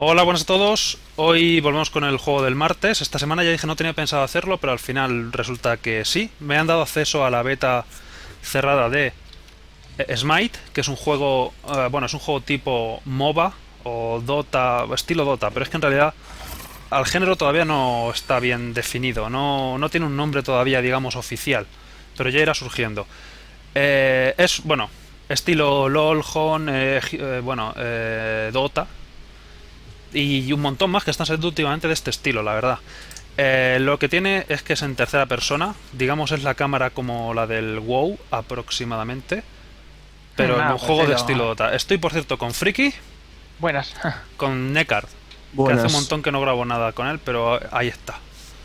Hola, buenas a todos. Hoy volvemos con el juego del martes. Esta semana ya dije no tenía pensado hacerlo, pero al final resulta que sí. Me han dado acceso a la beta cerrada de Smite, que es un juego, bueno, es un juego tipo MOBA o Dota, estilo Dota, pero es que en realidad al género todavía no está bien definido, no tiene un nombre todavía, digamos, oficial, pero ya irá surgiendo. Es, bueno, estilo LOL, Hon, Dota, y un montón más que están saliendo últimamente de este estilo, la verdad. Lo que tiene es que es en tercera persona, digamos es la cámara como la del WoW aproximadamente, pero en un Pues juego de estilo Dota. Estoy, por cierto, con Friki, buenas. con Nekard, que hace un Buenas. montón que no grabo nada con él, pero ahí está.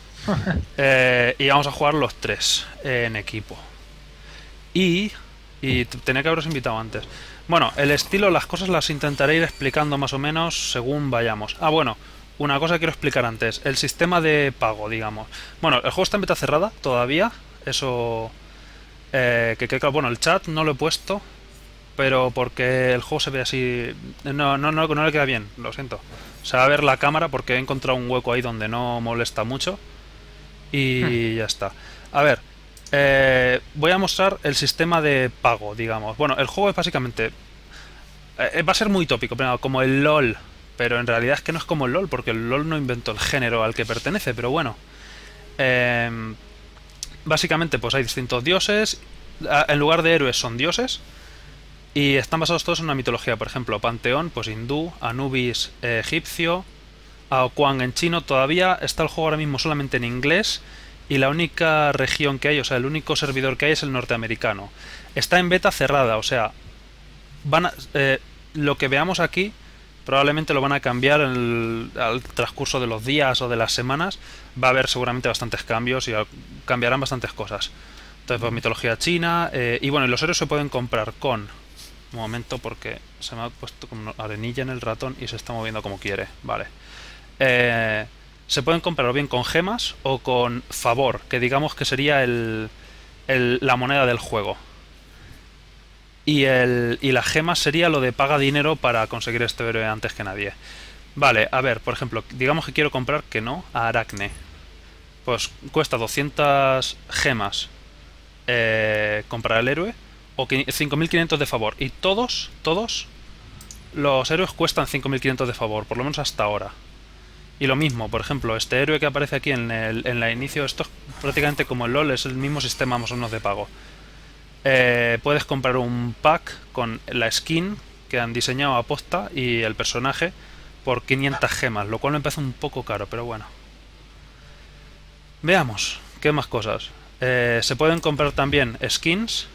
Y vamos a jugar los tres en equipo. Y, y tenía que haberos invitado antes. Bueno, el estilo, las cosas las intentaré ir explicando más o menos según vayamos. Ah, bueno, una cosa que quiero explicar antes. El sistema de pago, digamos. Bueno, el juego está en beta cerrada todavía. Eso... claro, bueno, el chat no lo he puesto, pero porque el juego se ve así... No le queda bien, lo siento. Se va a ver la cámara porque he encontrado un hueco ahí donde no molesta mucho. Y ya está. A ver, voy a mostrar el sistema de pago, digamos. Bueno, el juego es básicamente... va a ser muy tópico, pero como el LOL. Pero en realidad es que no es como el LOL, porque el LOL no inventó el género al que pertenece, pero bueno. Eh, básicamente, pues hay distintos dioses. En lugar de héroes son dioses. Y están basados todos en una mitología. Por ejemplo, Panteón, pues hindú, Anubis egipcio, Aokuang en chino. Todavía está el juego ahora mismo solamente en inglés. Y la única región que hay, o sea, el único servidor que hay es el norteamericano. Está en beta cerrada, o sea, lo que veamos aquí probablemente lo van a cambiar al transcurso de los días o de las semanas. Va a haber seguramente bastantes cambios y cambiarán bastantes cosas. Entonces, pues mitología china. Y bueno, y los héroes se pueden comprar con... Un momento porque se me ha puesto como arenilla en el ratón y se está moviendo como quiere. Vale. Eh, se pueden comprar o bien con gemas o con favor, que digamos que sería la moneda del juego. Y la gema sería lo de paga dinero para conseguir este héroe antes que nadie. Vale, a ver, por ejemplo, digamos que quiero comprar que no a Aracne. Pues cuesta 200 gemas comprar el héroe o 5500 de favor. Y todos los héroes cuestan 5500 de favor, por lo menos hasta ahora. Y lo mismo, por ejemplo, este héroe que aparece aquí en la inicio, esto es prácticamente como el LoL, es el mismo sistema más o menos de pago. Puedes comprar un pack con la skin que han diseñado a posta y el personaje por 500 gemas, lo cual me parece un poco caro, pero bueno. Veamos, ¿qué más cosas? Se pueden comprar también skins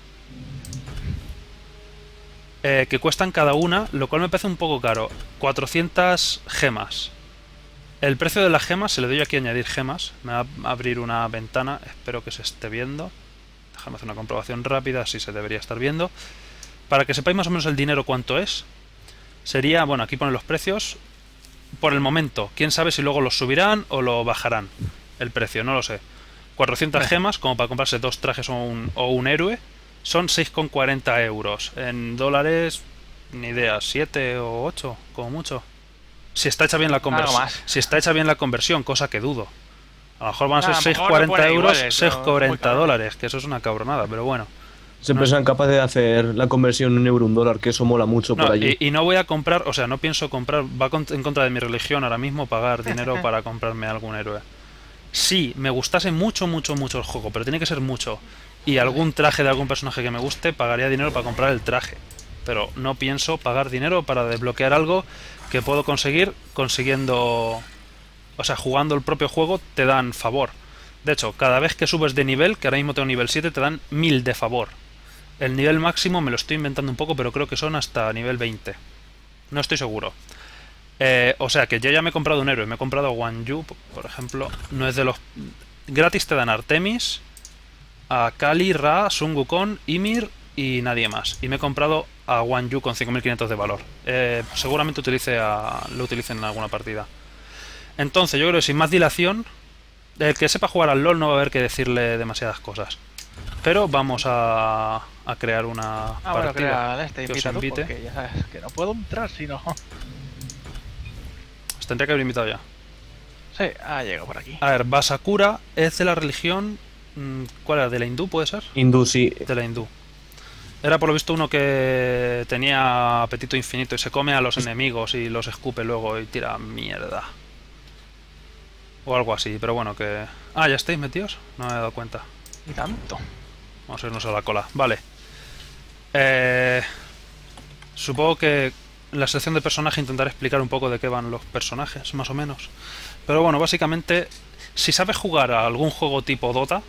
que cuestan cada una, lo cual me parece un poco caro. 400 gemas. El precio de las gemas, se le doy aquí a añadir gemas. Me va a abrir una ventana, espero que se esté viendo. Déjame hacer una comprobación rápida, así se debería estar viendo. Para que sepáis más o menos el dinero cuánto es. Sería, bueno, aquí ponen los precios. Por el momento, quién sabe si luego los subirán o lo bajarán. El precio, no lo sé. 400 gemas, como para comprarse dos trajes o un héroe. Son 6,40 euros. En dólares, ni idea, 7 o 8, como mucho. Si está hecha bien la Algo conversión. más. Si está hecha bien la conversión, cosa que dudo. A lo mejor van a ser A lo seiscientos mejor lo cuarenta pone euros, igual, pero muy 6,40 caro. dólares, que eso es una cabronada, pero bueno. Siempre No, sean capaces de hacer la conversión en euro, un dólar, que eso mola mucho por no, allí. y no voy a comprar, o sea, no pienso comprar, en contra de mi religión ahora mismo pagar dinero para comprarme algún héroe. Sí, me gustase mucho, mucho, mucho el juego, pero tiene que ser mucho. Y algún traje de algún personaje que me guste, pagaría dinero para comprar el traje. Pero no pienso pagar dinero para desbloquear algo que puedo conseguir consiguiendo... O sea, jugando el propio juego te dan favor. De hecho, cada vez que subes de nivel, que ahora mismo tengo nivel 7, te dan 1000 de favor. El nivel máximo me lo estoy inventando un poco, pero creo que son hasta nivel 20. No estoy seguro. O sea que yo ya me he comprado un héroe. Me he comprado a Wang Yu, por ejemplo. No es de los... Gratis te dan Artemis, a Kali, Ra, Sun Wukong, Ymir y nadie más. Y me he comprado a Wang Yu con 5500 de valor. Seguramente lo utilicen en alguna partida. Entonces, yo creo que sin más dilación, el que sepa jugar al LoL no va a haber que decirle demasiadas cosas. Pero vamos a crear una Bueno, partida crea este, que os invita tú, invite. porque ya sabes que no puedo entrar si no. Os tendría que haber invitado ya. Sí, ha llegado por aquí. A ver, Basakura es de la religión... ¿Cuál era? ¿De la hindú, puede ser? Hindú, sí. De la hindú. Era por lo visto uno que tenía apetito infinito y se come a los enemigos y los escupe luego y tira mierda. O algo así, pero bueno, que... Ah, ¿ya estáis metidos? No me he dado cuenta. Y tanto. Vamos a irnos a la cola. Vale. Supongo que en la sección de personaje intentaré explicar un poco de qué van los personajes, más o menos. Pero bueno, básicamente, si sabes jugar a algún juego tipo Dota,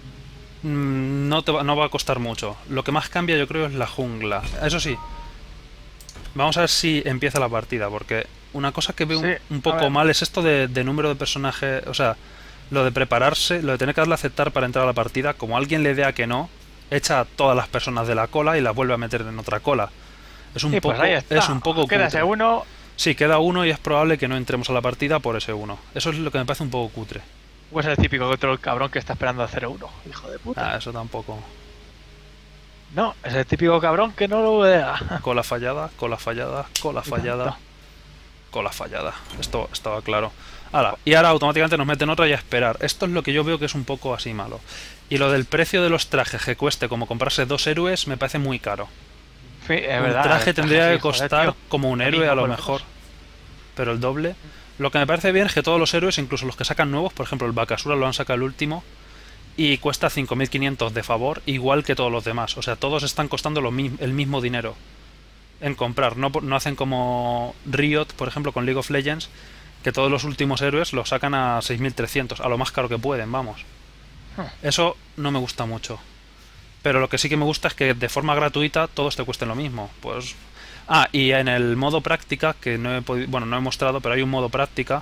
no va a costar mucho. Lo que más cambia yo creo es la jungla. Eso sí, vamos a ver si empieza la partida, porque una cosa que veo Sí, un a poco ver. mal es esto de número de personajes, o sea, lo de prepararse, lo de tener que darle a aceptar para entrar a la partida, como alguien le dé a que no, echa a todas las personas de la cola y las vuelve a meter en otra cola. Es un Sí, poco, pues ahí está. es un poco Queda cutre. ese uno. Sí, queda uno y es probable que no entremos a la partida por ese uno. Eso es lo que me parece un poco cutre. Pues el típico control cabrón que está esperando a 0-1. Hijo de puta. Ah, eso tampoco. No, es el típico cabrón que no lo vea. Cola fallada, cola fallada, cola fallada, tanto. cola fallada. Esto estaba claro. Y ahora automáticamente nos meten otra y a esperar. Esto es lo que yo veo que es un poco así malo. Y lo del precio de los trajes que cueste como comprarse 2 héroes me parece muy caro. Sí, es Un verdad. traje el tendría que sí, joder, costar tío. como un Lo héroe mismo, a lo por lo mejor. menos. Pero el doble. Lo que me parece bien es que todos los héroes, incluso los que sacan nuevos, por ejemplo el Bakasura lo han sacado el último, y cuesta 5.500 de favor, igual que todos los demás. O sea, todos están costando el mismo dinero en comprar. No hacen como Riot, por ejemplo, con League of Legends, que todos los últimos héroes los sacan a 6.300, a lo más caro que pueden, vamos. Eso no me gusta mucho. Pero lo que sí que me gusta es que de forma gratuita todos te cuesten lo mismo. Pues... Ah, y en el modo práctica, que no he podido, bueno, no he mostrado, pero hay un modo práctica.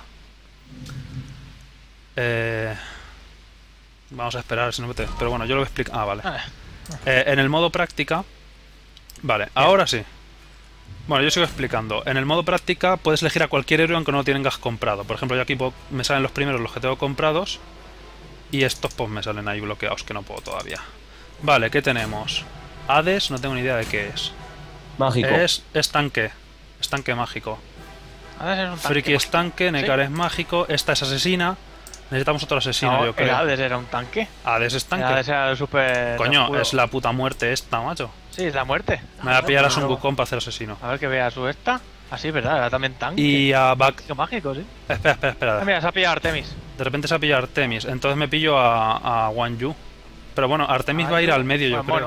Vamos a esperar si no me pero bueno, yo lo voy a explicar. Ah, vale. En el modo práctica. Vale, ahora sí. Bueno, yo sigo explicando. En el modo práctica puedes elegir a cualquier héroe aunque no lo tengas comprado. Por ejemplo, yo aquí me salen los primeros, los que tengo comprados. Y estos pues me salen ahí bloqueados, que no puedo todavía. Vale, ¿qué tenemos? Hades, no tengo ni idea de qué es. Mágico. Es tanque. Es tanque mágico. A ver, es un tanque. Friki es tanque, Nekar es mágico, esta es asesina. Necesitamos otro asesino, No, yo el creo. Hades era un tanque. Hades es El tanque. Hades era el super. Coño, escudo. es la puta muerte esta, macho. Sí, es la muerte. Me voy a pillar a Son Son Wukong para hacer asesino. A ver que vea su esta. Ah, sí, verdad, era también tanque. Y a Qué mágico, sí. Espera. Ah, mira, se ha pillado Artemis. De repente se ha pillado Artemis, entonces me pillo a Wan Yu. Pero bueno, Artemis va a ir al medio, yo creo. Bueno,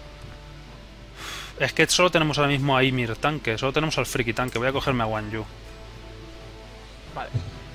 Es que solo tenemos ahora mismo a Ymir tanque, solo tenemos al Friki tanque. Voy a cogerme a Wan Yu. vale.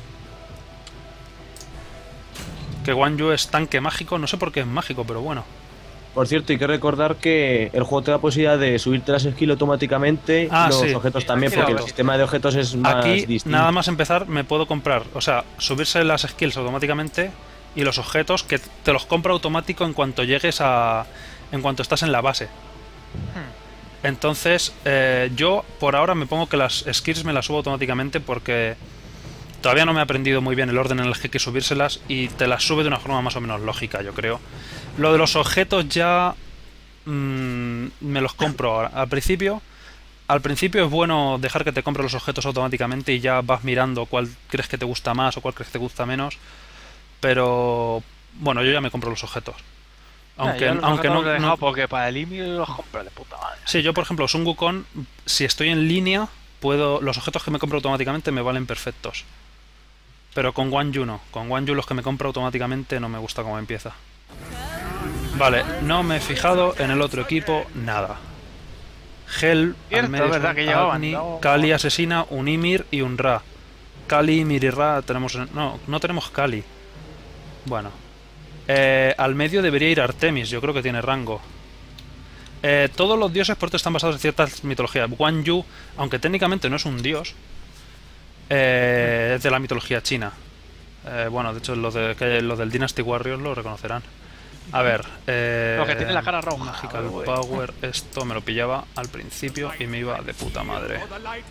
Que Wan Yu es tanque mágico, no sé por qué es mágico, pero bueno. Por cierto, hay que recordar que el juego te da la posibilidad de subirte las skills automáticamente Ah, y los sí. objetos también, Tranquilo, porque el bro. sistema de objetos es más Aquí, distinto. nada más empezar, me puedo comprar, o sea, subirse las skills automáticamente y los objetos que te los compro automático en cuanto llegues a... en cuanto estás en la base. Entonces, yo por ahora me pongo que las skills me las subo automáticamente porque todavía no me he aprendido muy bien el orden en el que hay que subírselas y te las sube de una forma más o menos lógica, yo creo. Lo de los objetos ya me los compro ahora. Al principio es bueno dejar que te compre los objetos automáticamente y ya vas mirando cuál crees que te gusta más o cuál crees que te gusta menos. Pero bueno, yo ya me compro los objetos. Aunque no, Los he dejado porque para el Ymir los compro de puta madre. Sí, yo por ejemplo, Sun Wukong, si estoy en línea, los objetos que me compro automáticamente me valen perfectos. Pero con Wan Yu no. Con Wan Yu los que me compro automáticamente no me gusta cómo empieza. Vale, no me he fijado en el otro equipo nada. Hel, Cierto, Almeida, es verdad que llevaban, Agni, no. Kali asesina, un Ymir y un Ra. Kali, Ymir y Ra tenemos... No tenemos Kali. Bueno. Al medio debería ir Artemis, yo creo que tiene rango. Todos los dioses por esto están basados en ciertas mitologías. Wan Yu, aunque técnicamente no es un dios, es de la mitología china. Bueno, de hecho los del Dynasty Warriors lo reconocerán. A ver, Lo que tiene la cara roja. Magical Uy. Power, esto me lo pillaba al principio y me iba de puta madre.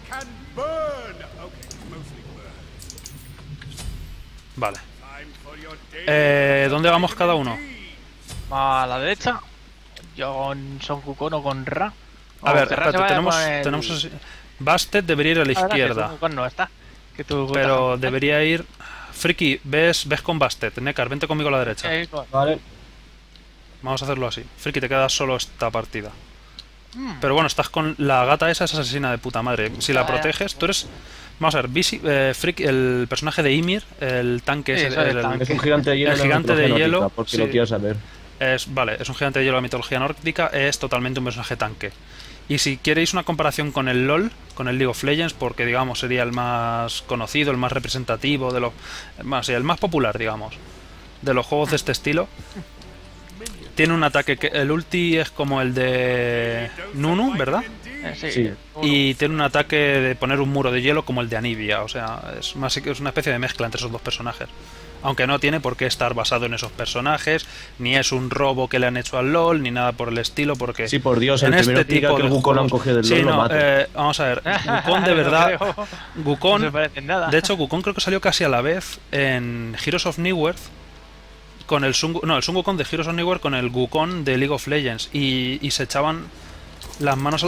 Vale. ¿Dónde vamos cada uno? A la derecha. Yo con Son Wukong o con Ra. A ver, que Ra se espérate, vaya con el- tenemos Bastet debería ir a la Ah, verdad que izquierda. Son Wukong no está. Que tú Pero debería ir... Friki, ves con Bastet. Nekar, vente conmigo a la derecha. Vale. Vamos a hacerlo así. Friki, te quedas solo esta partida. Pero bueno, estás con la gata esa, es asesina de puta madre. Si la proteges, tú eres... Vamos a ver, Friki, el personaje de Ymir, el tanque Sí, ese, soy el tanque. Es un gigante de hielo. El de la gigante de mitología hielo, nórdica, porque sí. lo quiero saber. Vale, es un gigante de hielo de la mitología nórdica, es totalmente un personaje tanque. Y si queréis una comparación con el LoL, con el League of Legends, porque digamos sería el más conocido, el más representativo, sí, el más popular, digamos, de los juegos de este estilo, tiene un ataque que el ulti es como el de Nunu, ¿verdad? Sí. Y tiene un ataque de poner un muro de hielo como el de Anivia, o sea, es una especie de mezcla entre esos dos personajes. Aunque no tiene por qué estar basado en esos personajes, ni es un robo que le han hecho al LoL, ni nada por el estilo, porque... Sí, por Dios, en el primero que diga que el Wukong lo han juegos- cogido del Sí, LoL lo no, mato. vamos a ver, Wukong de verdad... No Wukong, se parece en nada. de hecho, Wukong creo que salió casi a la vez en Heroes of Newerth con el Sun Wukong de Heroes of Newerth con el Wukong de League of Legends y se echaban las manos,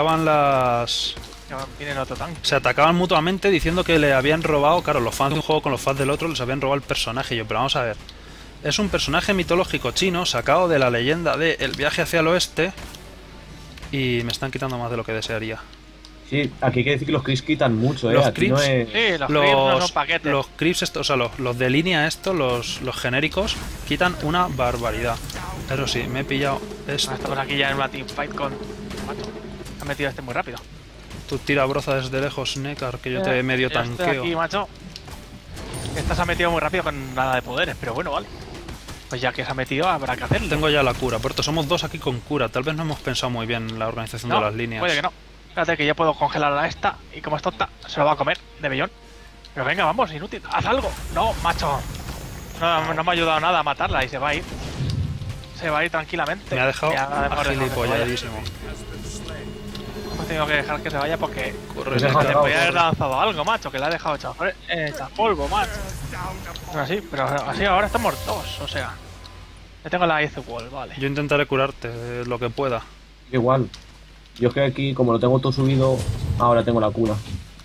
Tienen otro tanque. se atacaban mutuamente diciendo que le habían robado, claro, los fans de un juego con los fans del otro les habían robado el personaje. Y yo, pero vamos a ver, es un personaje mitológico chino sacado de la leyenda de El viaje hacia el oeste y me están quitando más de lo que desearía. Sí, aquí hay que decir que los creeps quitan mucho, Los Aquí no creeps- es... Sí, los creeps no son paquetes. los creeps o sea, los de línea los genéricos quitan una barbaridad. Pero sí, me he pillado esto. Estamos aquí ya en una teamfight con... Macho, ha metido este muy rápido. Tú tira broza desde lejos, Nekar, que yo te medio Ya estoy tanqueo. aquí, macho. Esta se ha metido muy rápido con nada de poderes, pero bueno, vale. Pues ya que se ha metido, habrá que hacerlo. Tengo ya la cura, por esto somos dos aquí con cura. Tal vez no hemos pensado muy bien la organización No, de las líneas. puede que no. Fíjate que yo puedo congelar a esta y como es tonta, se lo va a comer de bellón. Pero venga, vamos, inútil, haz algo. No, macho. No me ha ayudado nada a matarla y se va a ir. Se va a ir tranquilamente. Me ha dejado Ya, además, agilipolladísimo. hemos tenido que dejar que se vaya porque Corre, Pues deja Nekar. le Claro, podía haber claro. lanzado algo, macho, que le ha dejado hecho polvo, macho. Así, pero así ahora estamos dos, o sea. Yo tengo la Ice Wall, vale. Yo intentaré curarte lo que pueda. Igual. Yo es que aquí, como lo tengo todo subido, ahora tengo la cura.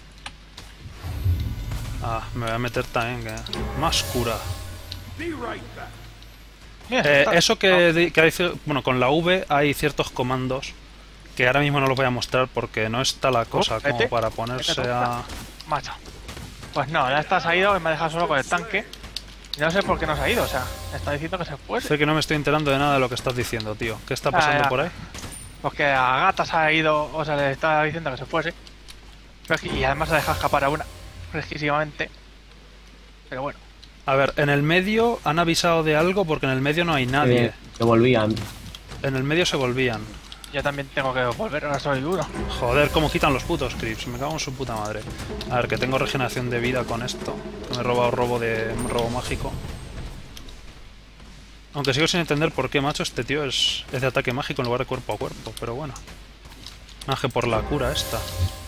Ah, me voy a meter también. Más cura. Mira, está- Eso que dice, bueno, con la V hay ciertos comandos que ahora mismo no los voy a mostrar porque no está la cosa como vete. para ponerse Vete, a... Macho. Pues no, ya está, se ha ido y me ha dejado solo con el tanque. Y no sé por qué no se ha ido, o sea, está diciendo que se fuese. Sé que no me estoy enterando de nada de lo que estás diciendo, tío. ¿Qué está pasando ya. por ahí? Porque a Gata se ha ido, o sea, le está diciendo que se fuese. Pero es que- y además se ha dejado escapar a una, fresquísimamente. Pero bueno, A ver, en el medio han avisado de algo porque en el medio no hay nadie. Que volvían. En el medio se volvían. yo también tengo que volver, ahora soy uno. Joder, cómo quitan los putos creeps. Me cago en su puta madre. A ver, que tengo regeneración de vida con esto. Que me he robado robo mágico. Aunque sigo sin entender por qué, macho, este tío es de ataque mágico en lugar de cuerpo a cuerpo. Pero bueno. Más que por la cura esta.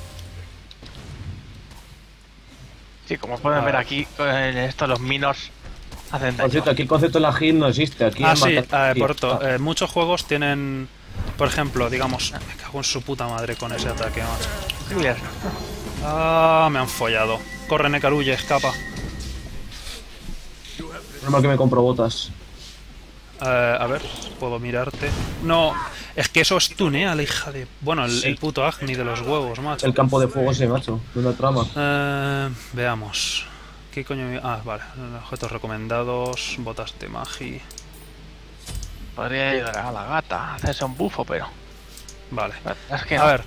Sí, como pueden ver aquí, esto los minors hacen Por daño. cierto, aquí el concepto de la hit no existe. Aquí Ah, es sí, matar- por cierto, Ah, muchos juegos tienen... Por ejemplo, digamos... Me cago en su puta madre con ese ataque, macho. Clear. Ah, me han follado. Corre, Nekar, huye, escapa. normal que me compro botas. A ver, puedo mirarte. No, es que eso estunea la hija de... Bueno, el puto Agni de los huevos, macho. El campo de fuego ese, macho. De una trama. Veamos. ¿Qué coño? Ah, vale. Objetos recomendados, botas de magi. Podría ayudar a la gata a hacerse un bufo, pero. Vale. Es que A no. ver.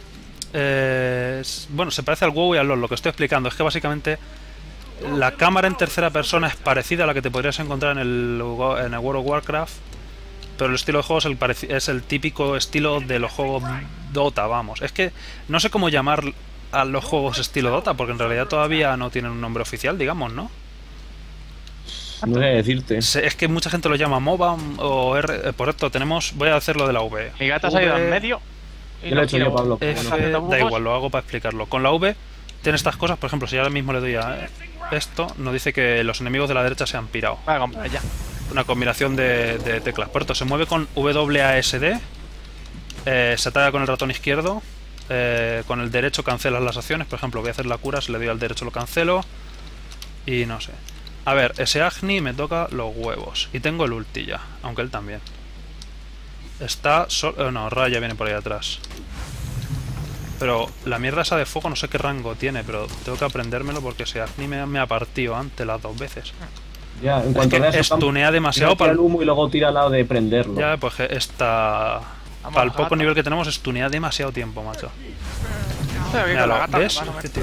Bueno, se parece al WoW y al LoL. Lo que estoy explicando es que básicamente la cámara en tercera persona es parecida a la que te podrías encontrar en el World of Warcraft, pero el estilo de juego es el típico estilo de los juegos Dota, vamos. Es que no sé cómo llamar a los juegos estilo Dota, porque en realidad todavía no tienen un nombre oficial, digamos, ¿no? No sé decirte. Es que mucha gente lo llama MOBA o R. Por esto tenemos... Voy a hacerlo de la V. Mi gata se ha ido en medio. Y Yo lo he hecho yo, Pablo. F, Está haciendo da bufos. igual, lo hago para explicarlo. Con la V tiene estas cosas, por ejemplo, si ahora mismo le doy a esto, nos dice que los enemigos de la derecha se han pirado. Voy a comprar ya. Una combinación de teclas. Por esto se mueve con WASD, se ataca con el ratón izquierdo con el derecho cancelas las acciones. Por ejemplo, voy a hacer la cura, si le doy al derecho lo cancelo. Y no sé. A ver, ese Agni me toca los huevos. Y tengo el ulti ya, aunque él también. Está solo... no, Raya viene por ahí atrás. Pero la mierda esa de fuego no sé qué rango tiene, pero tengo que aprendérmelo porque ese Agni me ha partido antes las 2 veces. Ya, en Es cuanto que veas el estunea demasiado tira para el humo y luego tira al lado de prenderlo. Ya, pues que esta... Vamos, Para el poco gata. nivel que tenemos, estunea demasiado tiempo, macho. Pero bien, Míralo, con la gata, ¿ves? más o menos. Qué tío.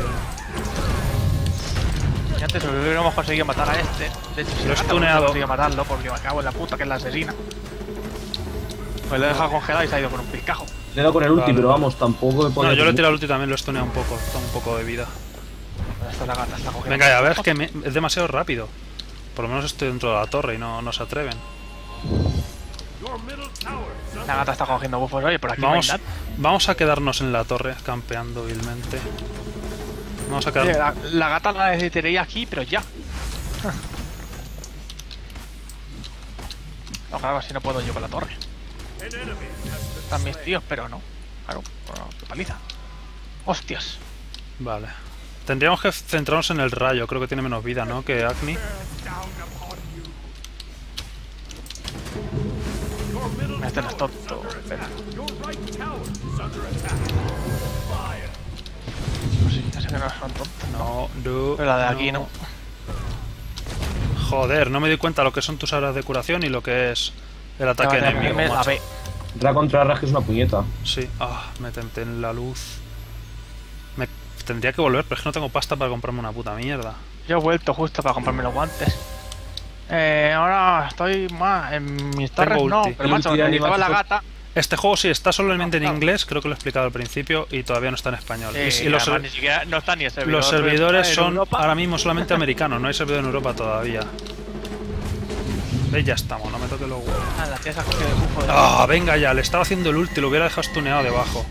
Y antes hubiéramos conseguido matar a este. De hecho, si Lo he la gata stuneado. hubiera conseguido matarlo porque me cago en la puta que es la asesina. Pues lo he dejado congelado y se ha ido con un piscajo. Le he dado con el ulti, Vale. pero vamos, tampoco he No, podido... yo le he tirado el ulti también, lo he stuneado un poco. Tengo un poco de vida. Pues esto la gata está cogiendo. Venga, ya ves que es demasiado rápido. Por lo menos estoy dentro de la torre y no se atreven. La gata está cogiendo bufos. Oye, por aquí Vamos, no hay nada. vamos a quedarnos en la torre, campeando vilmente. Vamos a Oye, quedar... la gata la necesitaría aquí, pero ya. No, claro, así no puedo yo con la torre. Están mis tíos, pero no. Claro, bueno, qué paliza. Hostias. Vale. Tendríamos que centrarnos en el rayo, creo que tiene menos vida, ¿no? Que Agni. Este no es tonto. Espera. Pues sí, ya sé que no son tontos. No, Pero la de aquí no. Joder, no me di cuenta lo que son tus áreas de curación y lo que es el ataque enemigo, La macho. B. Ra contra Ra, que es una puñeta. Sí, me tenté en la luz. Me tendría que volver, pero es que no tengo pasta para comprarme una puta mierda. Yo he vuelto justo para comprarme los guantes. Ahora estoy más en mis torres, no, ulti. pero El macho, ulti de necesitaba la animación. gata. Este juego sí está solamente en Claro. inglés, creo que lo he explicado al principio, y todavía no está en español. Y Los ni siquiera no está ni el servidor. los servidores en son Europa. ahora mismo solamente americanos, no hay servidor en Europa todavía. ¿Veis? Ya estamos, no me toque los huevos. Ah, la tía se ha cogido el bufo de... ¡Ah, venga ya! Le estaba haciendo el ulti, lo hubiera dejado stuneado debajo.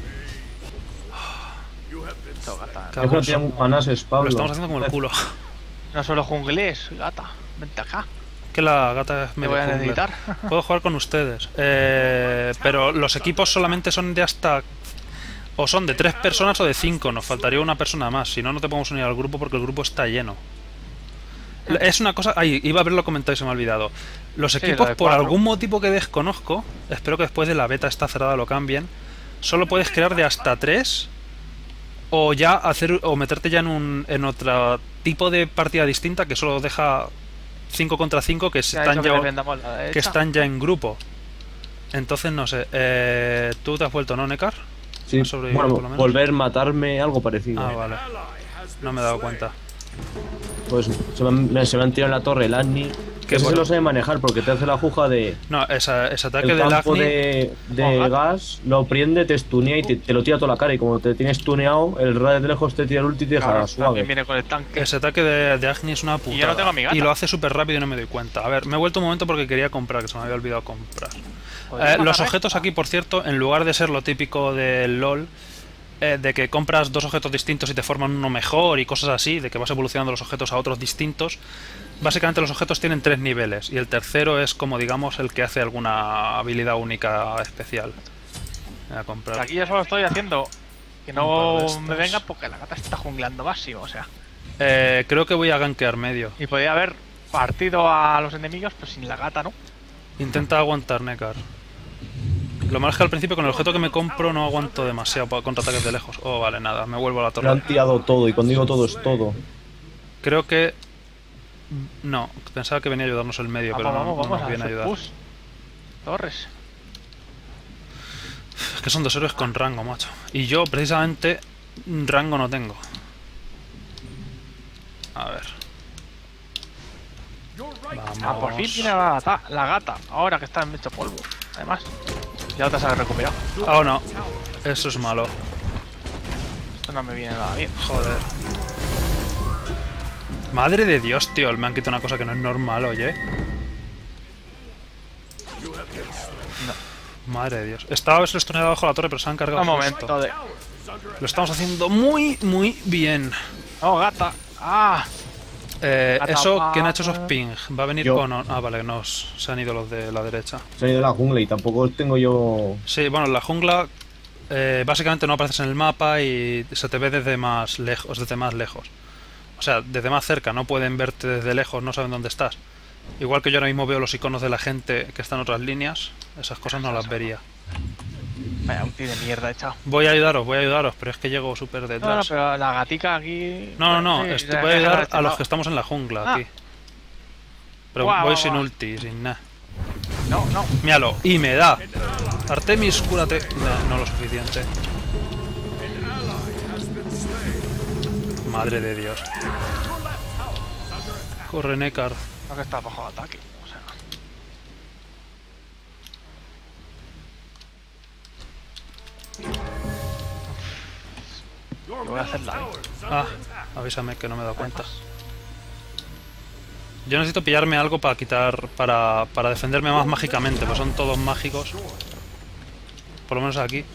Esto, gata. Es que no tiene manases, Pablo. Lo estamos haciendo como el culo. No solo junglés, gata. Vente acá. Que la gata es Te medio voy a jungla. necesitar. Puedo jugar con ustedes. Pero los equipos solamente son de hasta... O son de 3 personas o de 5. Nos faltaría una persona más. Si no, no te podemos unir al grupo porque el grupo está lleno. Es una cosa... Ay, iba a haberlo comentado y se me ha olvidado. Los Sí, equipos, lo de por 4. algún motivo que desconozco, espero que después de la beta esta cerrada lo cambien, solo puedes crear de hasta 3 o ya hacer o meterte ya en otro tipo de partida distinta que solo deja 5 contra 5 que Ya, están eso que ya, le vendamos la que derecha. están ya en grupo. Entonces no sé, ¿tú te has vuelto, no, Nekar? Sí, ¿Has sobrevivido, bueno, por lo menos? volver, matarme, algo parecido. Ah, vale. No me he dado cuenta. Pues se me han tirado en la torre el Agni. Que Que ese se bueno. lo sabe manejar porque te hace la juja de... No, ese ataque El del campo Agni... de Oh, gas lo prende, te stunea y te lo tira a toda la cara. Y como te tienes tuneado, el Ra de lejos te tira el ulti y te deja Claro, suave. también viene con el tanque. Ese ataque de Agni es una putada. yo no tengo a mi gata. Y lo hace súper rápido y no me doy cuenta. A ver, me he vuelto un momento porque quería comprar, que se me había olvidado comprar. Podría Los matar objetos esta. aquí, por cierto, en lugar de ser lo típico del LoL, de que compras 2 objetos distintos y te forman uno mejor y cosas así, de que vas evolucionando los objetos a otros distintos, básicamente los objetos tienen 3 niveles y el tercero es como digamos el que hace alguna habilidad única especial. Voy a comprar. Aquí yo solo estoy haciendo que Un no par de me estas. venga porque la gata está jungleando máximo, o sea. Creo que voy a gankear medio. Y podría haber partido a los enemigos, pues sin la gata, ¿no? Intenta aguantar, Nekar. Lo malo es que al principio con el objeto que me compro no aguanto demasiado contra ataques de lejos. Oh, vale, nada, me vuelvo a la Lo torre. han tirado todo y cuando digo todo es todo. Creo que... No, pensaba que venía a ayudarnos el medio, pero no vamos nos a viene a hacer ayudar. push. Torres. Es que son 2 héroes con rango, macho. Y yo, precisamente, rango no tengo. A ver. Vamos. Ah, por fin tiene la gata, ahora que está en hecho polvo. Además, ya otra se ha recuperado. Oh, no. Eso es malo. Esto no me viene nada bien. Joder. Madre de Dios, tío. Me han quitado una cosa que no es normal, oye. Madre de Dios. Estaba haberse estuneado abajo de la torre, pero se han cargado Un justo. momento de... Lo estamos haciendo muy, muy bien. ¡Oh, gata! ¡Ah! Eso, ¿quién ha hecho esos ping? ¿Va a venir Yo. o no? Ah, vale, se han ido los de la derecha. Se han ido a la jungla y tampoco tengo yo... Sí, bueno, la jungla básicamente no apareces en el mapa y se te ve desde más lejos, O sea, desde más cerca, no pueden verte desde lejos, no saben dónde estás. Igual que yo ahora mismo veo los iconos de la gente que está en otras líneas, esas cosas no las vería. Vaya ulti de mierda echado. Voy a ayudaros, pero es que llego súper No, detrás. pero la gatica aquí... No, Sí, voy a ayudar a los que estamos en la jungla aquí. Pero Guau, voy guau, sin guau. ulti, sin nada. No, no. Míralo, y me da. Artemis, cúrate. No lo suficiente. Madre de Dios. Corre, Nekar. No, que está bajo de ataque. O sea... Yo voy a hacer la... Ah, avísame que no me he dado cuenta. Yo necesito pillarme algo para quitar... Para defenderme más mágicamente, pues son todos mágicos. Por lo menos aquí.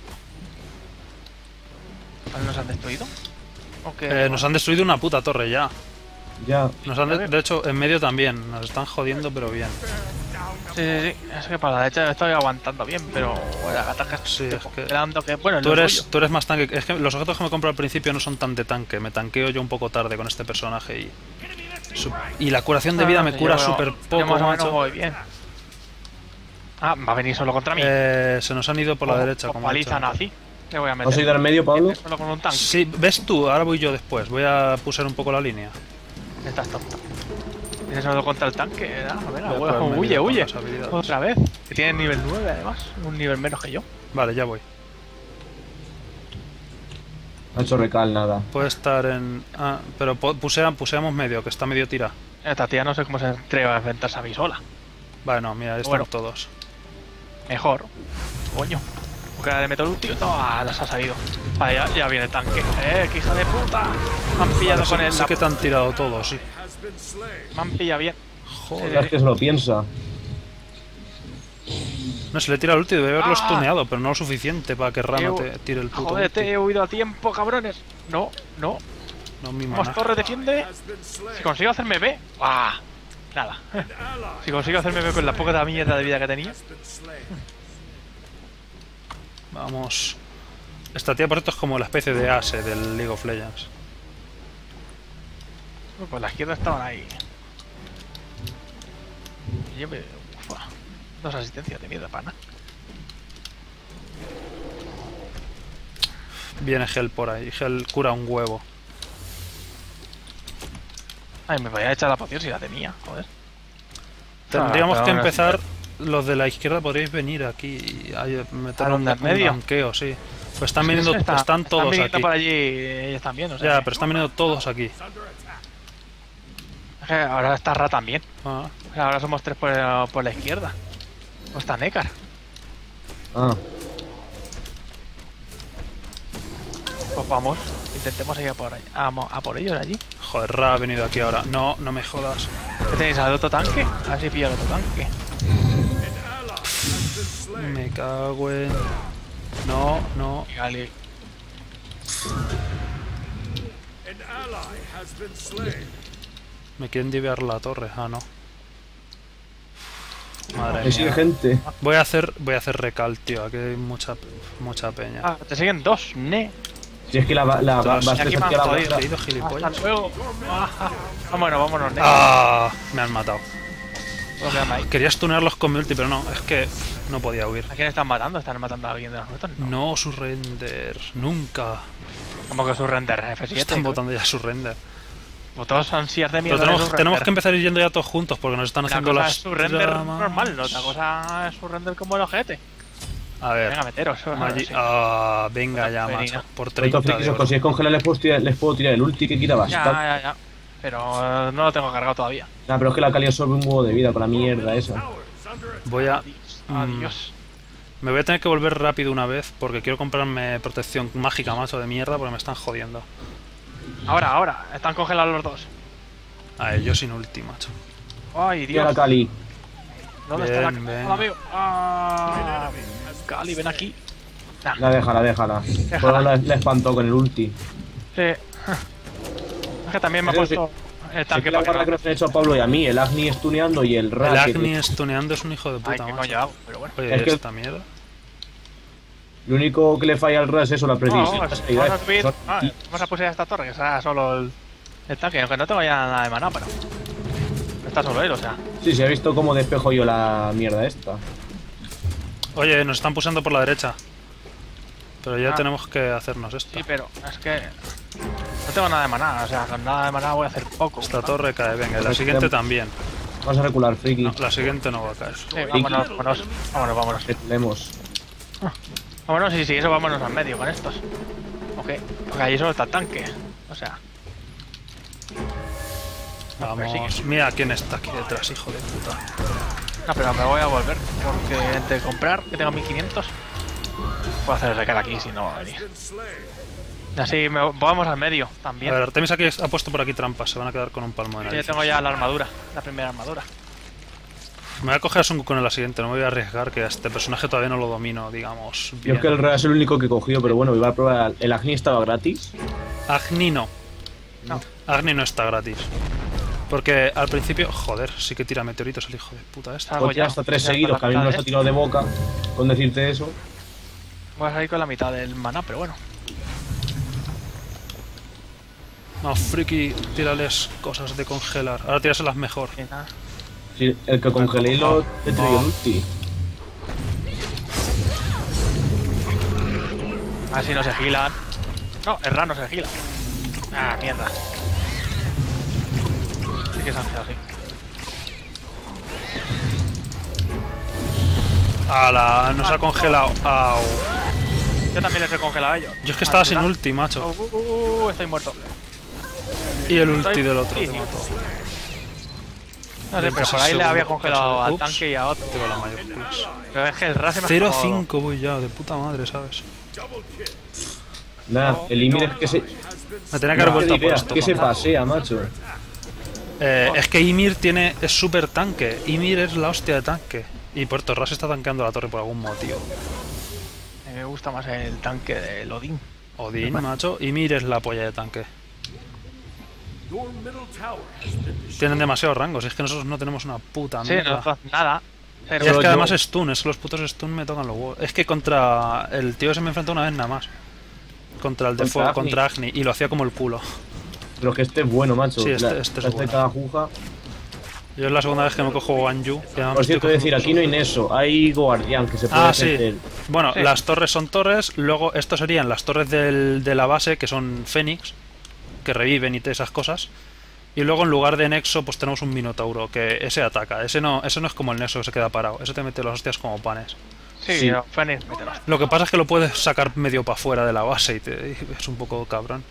¿Nos han destruido? ¿O qué? Nos han destruido una puta torre ya. Ya. De hecho, en medio también. Nos están jodiendo, pero bien. Sí. Es que para la derecha estoy aguantando bien, pero... Bueno, ataques... Sí, es que... Esperando que... Bueno, Tú eres más tanque. Es que los objetos que me compro al principio no son tan de tanque. Me tanqueo yo un poco tarde con este personaje y la curación de vida me cura súper poco, macho. Voy bien. Ah, va a venir solo contra mí. Se nos han ido por la derecha. Como Como he palizan dicho. así. ¿Qué voy a meter? ¿Vas a ir al medio, Pablo? Solo con un tanque. Sí, ves tú, ahora voy yo después. Voy a pusar un poco la línea. Estás tonto. Tienes solo contra el tanque. Ah, venga, Voy a ponerme huye, con huye. las habilidades. Otra vez. Que tiene nivel 9 además. Un nivel menos que yo. Vale, ya voy. No ha hecho recal, nada. Puede estar en... Ah, pero puseamos medio, que está medio tira. Esta tía no sé cómo se entrega a enfrentarse a mí sola. Vale, no, mira, están Bueno. todos. Mejor. Coño. Porque ahora le meto el último. ¡Ah! Las ha salido. Vale, ya viene el tanque. ¡Qué hija de puta! Me han pillado Vale, con el... sí que te han tirado todos, sí. Me han pillado bien. Es que se lo piensa. No, se le tira el ulti, debe haberlo Ah. stuneado, pero no lo suficiente para que Rama te tire el puto Joder, ulti. he huido a tiempo, cabrones. No. No, mi Vamos, mana. torre, defiende. Si consigo hacerme B. ¡Ah! Nada. Si consigo hacerme B con la poca mierda de vida que tenía. Vamos. Esta tía, por cierto, es como la especie de Ase del League of Legends. Pues la izquierda estaban ahí. Lleve. Ufa. 2 asistencias de mierda, pana. Viene Hel por ahí. Hel cura un huevo. Ay, me voy a echar la poción si la tenía, joder. Tendríamos pero que ahora empezar. Los de la izquierda podríais venir aquí y meter ¿A un dónde, en medio? ganqueo, sí. Pues están viniendo, están todos viniendo aquí. por allí y ellos están bien, o sea. Ya, que- pero están viniendo todos aquí. Es que ahora está Ra también. Ah, O sea, ahora somos 3 por la izquierda. O está Nekar. Ah. Pues vamos, intentemos ir a por, ahí, a por ellos allí. joder, Ra ha venido aquí ahora. No me jodas. ¿Qué tenéis al otro tanque? A ver si pillo el otro tanque. Me cago en... No. Y Gali- Me quieren divear la torre. Ah, no. Madre Que sigue mía. gente. Voy a hacer recal, tío. Aquí hay mucha peña. Ah, te siguen 2, ne. Si es que la Ostras, base y aquí me han la jodido. base- He ido gilipollas. Hasta luego. Vámonos, ne. Ah, me han matado. Pues quedadme ahí. Quería stunearlos con mi ulti, pero no, es que no podía huir. ¿A quién están matando? ¿Están matando a alguien de nosotros? No. No surrender, nunca. Como que su render F7. Están botando ya surrender. Pues todos ansias de Pero mierda. tenemos que empezar yendo ya todos juntos porque nos están haciendo Una cosa las es su render llamas. normal, la otra cosa es su render como el ojete. A ver, Venga, meteros. Magi- Sí. venga ya, Venga. macho. Por Estos 30 frikis, de os oro. consigues congelar, les puedo tirar el ulti que quita bastante. Ya. Pero no lo tengo cargado todavía. Nah, pero es que la Kali absorbe un huevo de vida con la mierda esa. Voy a... Adiós. Me voy a tener que volver rápido una vez porque quiero comprarme protección mágica, macho, de mierda, porque me están jodiendo. Ahora. Están congelados los dos. A ellos sin ulti, macho. Ay, Tira Dios. la Kali. ¿Dónde está la Ven, No la veo. Ah, Cali, ven aquí. Déjala. Solo la espantó con el ulti. Sí. Es que también me ha Eso sí. puesto el Es tanque que la guarda para que nos han hecho a Pablo y a mí, el Agni estuneando y el Ra. El que- Agni stuneando es un hijo de Ay, puta, qué macho. coño hago, pero bueno. Oye, Es que- esta mierda. Lo único que le falla al Ras es eso, la No, precisión. vamos a subir. Vamos a pusir a esta torre, que será solo el tanque, aunque no tengo ya nada de maná, pero. Está solo él, o sea. Sí, se ha visto cómo despejo yo la mierda esta. Oye, nos están pulsando por la derecha. Pero ya tenemos que hacernos esto. Sí, pero es que. No tengo nada de maná, o sea, con nada de maná voy a hacer poco. Esta torre cae, venga, y la siguiente también. Vamos a recular, friki. No, la siguiente no va a caer. Sí, vámonos. Que tenemos. Vámonos, y si eso, vámonos al medio con estos. Ok, porque ahí solo está el tanque. O sea. Vamos, mira quién está aquí detrás, hijo de puta. No, pero me voy a volver, porque antes de comprar, que tengo 1500, puedo hacer el recar aquí si no va a venir. Y así vamos al medio también. A ver, Artemis aquí ha puesto por aquí trampas, se van a quedar con un palmo de Yo nariz. tengo ya la armadura, la primera armadura. Me voy a coger a Sun Wukong en la siguiente, no me voy a arriesgar, que a este personaje todavía no lo domino, digamos. Yo Bien. es que el Ras es el único que he cogido, pero bueno, iba a probar. El Agni estaba gratis. Agni no. No. Agni no está gratis. Porque al principio, joder, sí que tira meteoritos el hijo de puta este. Salgo Pues ya ya, hasta 3 ya seguidos, con que a mí la me los mitad, ha tirado de boca con decirte eso. Voy a salir con la mitad del maná, pero bueno. No, friki, tírales cosas de congelar. Ahora tíraselas mejor. Y nada. Sí, el que congelé y lo he traído el ulti. A ver si no se gilan. No, el Ran no se gila. Ah, mierda. Sí que se han girado, sí. ¡Hala! Nos ha congelado. Au. Yo también les he congelado a ellos. Yo es que estaba sin ulti, macho. Estoy muerto. Y el ulti del otro Sí. te mató. No sé, pero por ahí le había congelado al Ups. tanque y a otro. Tengo la mayúsculas. Pero es que el Ran se me ha escapado. 0-5 voy ya, de puta madre, ¿sabes? Nada, el Ymir es que se. Me tenía que haber vuelto a por esto. que se mamá. pasea, macho. Es que Ymir es súper tanque. Ymir es la hostia de tanque. Y Puerto Ras está tanqueando la torre por algún motivo. Me gusta más el tanque de Odín. Odín, macho. Ymir es la polla de tanque. Tienen demasiados rangos. Es que nosotros no tenemos una puta Sí, mierda. no, nada. Pero Y es Pero que yo- además stun, es que los putos stun me tocan los huevos. Es que contra el tío se me enfrentó una vez nada más. Contra el de Contra fuego, Agni. contra Agni. Y lo hacía como el culo. Pero que este es bueno, macho. Sí, este es de bueno. cada juja. Yo es la segunda vez que me cojo Wanyu. Por cierto, decir, aquí no hay Neso, hay Guardián que se puede Ah, sí. hacer. Bueno, Sí. las torres son torres. Luego, estos serían las torres de la base, que son Fénix, que reviven y esas cosas. Y luego, en lugar de Nexo, pues tenemos un Minotauro, que ese ataca. Ese no es como el Nexo que se queda parado. Ese te mete los hostias como panes. sí, Sí. no, Fénix, mételo. Lo que pasa es que lo puedes sacar medio para fuera de la base y es un poco cabrón.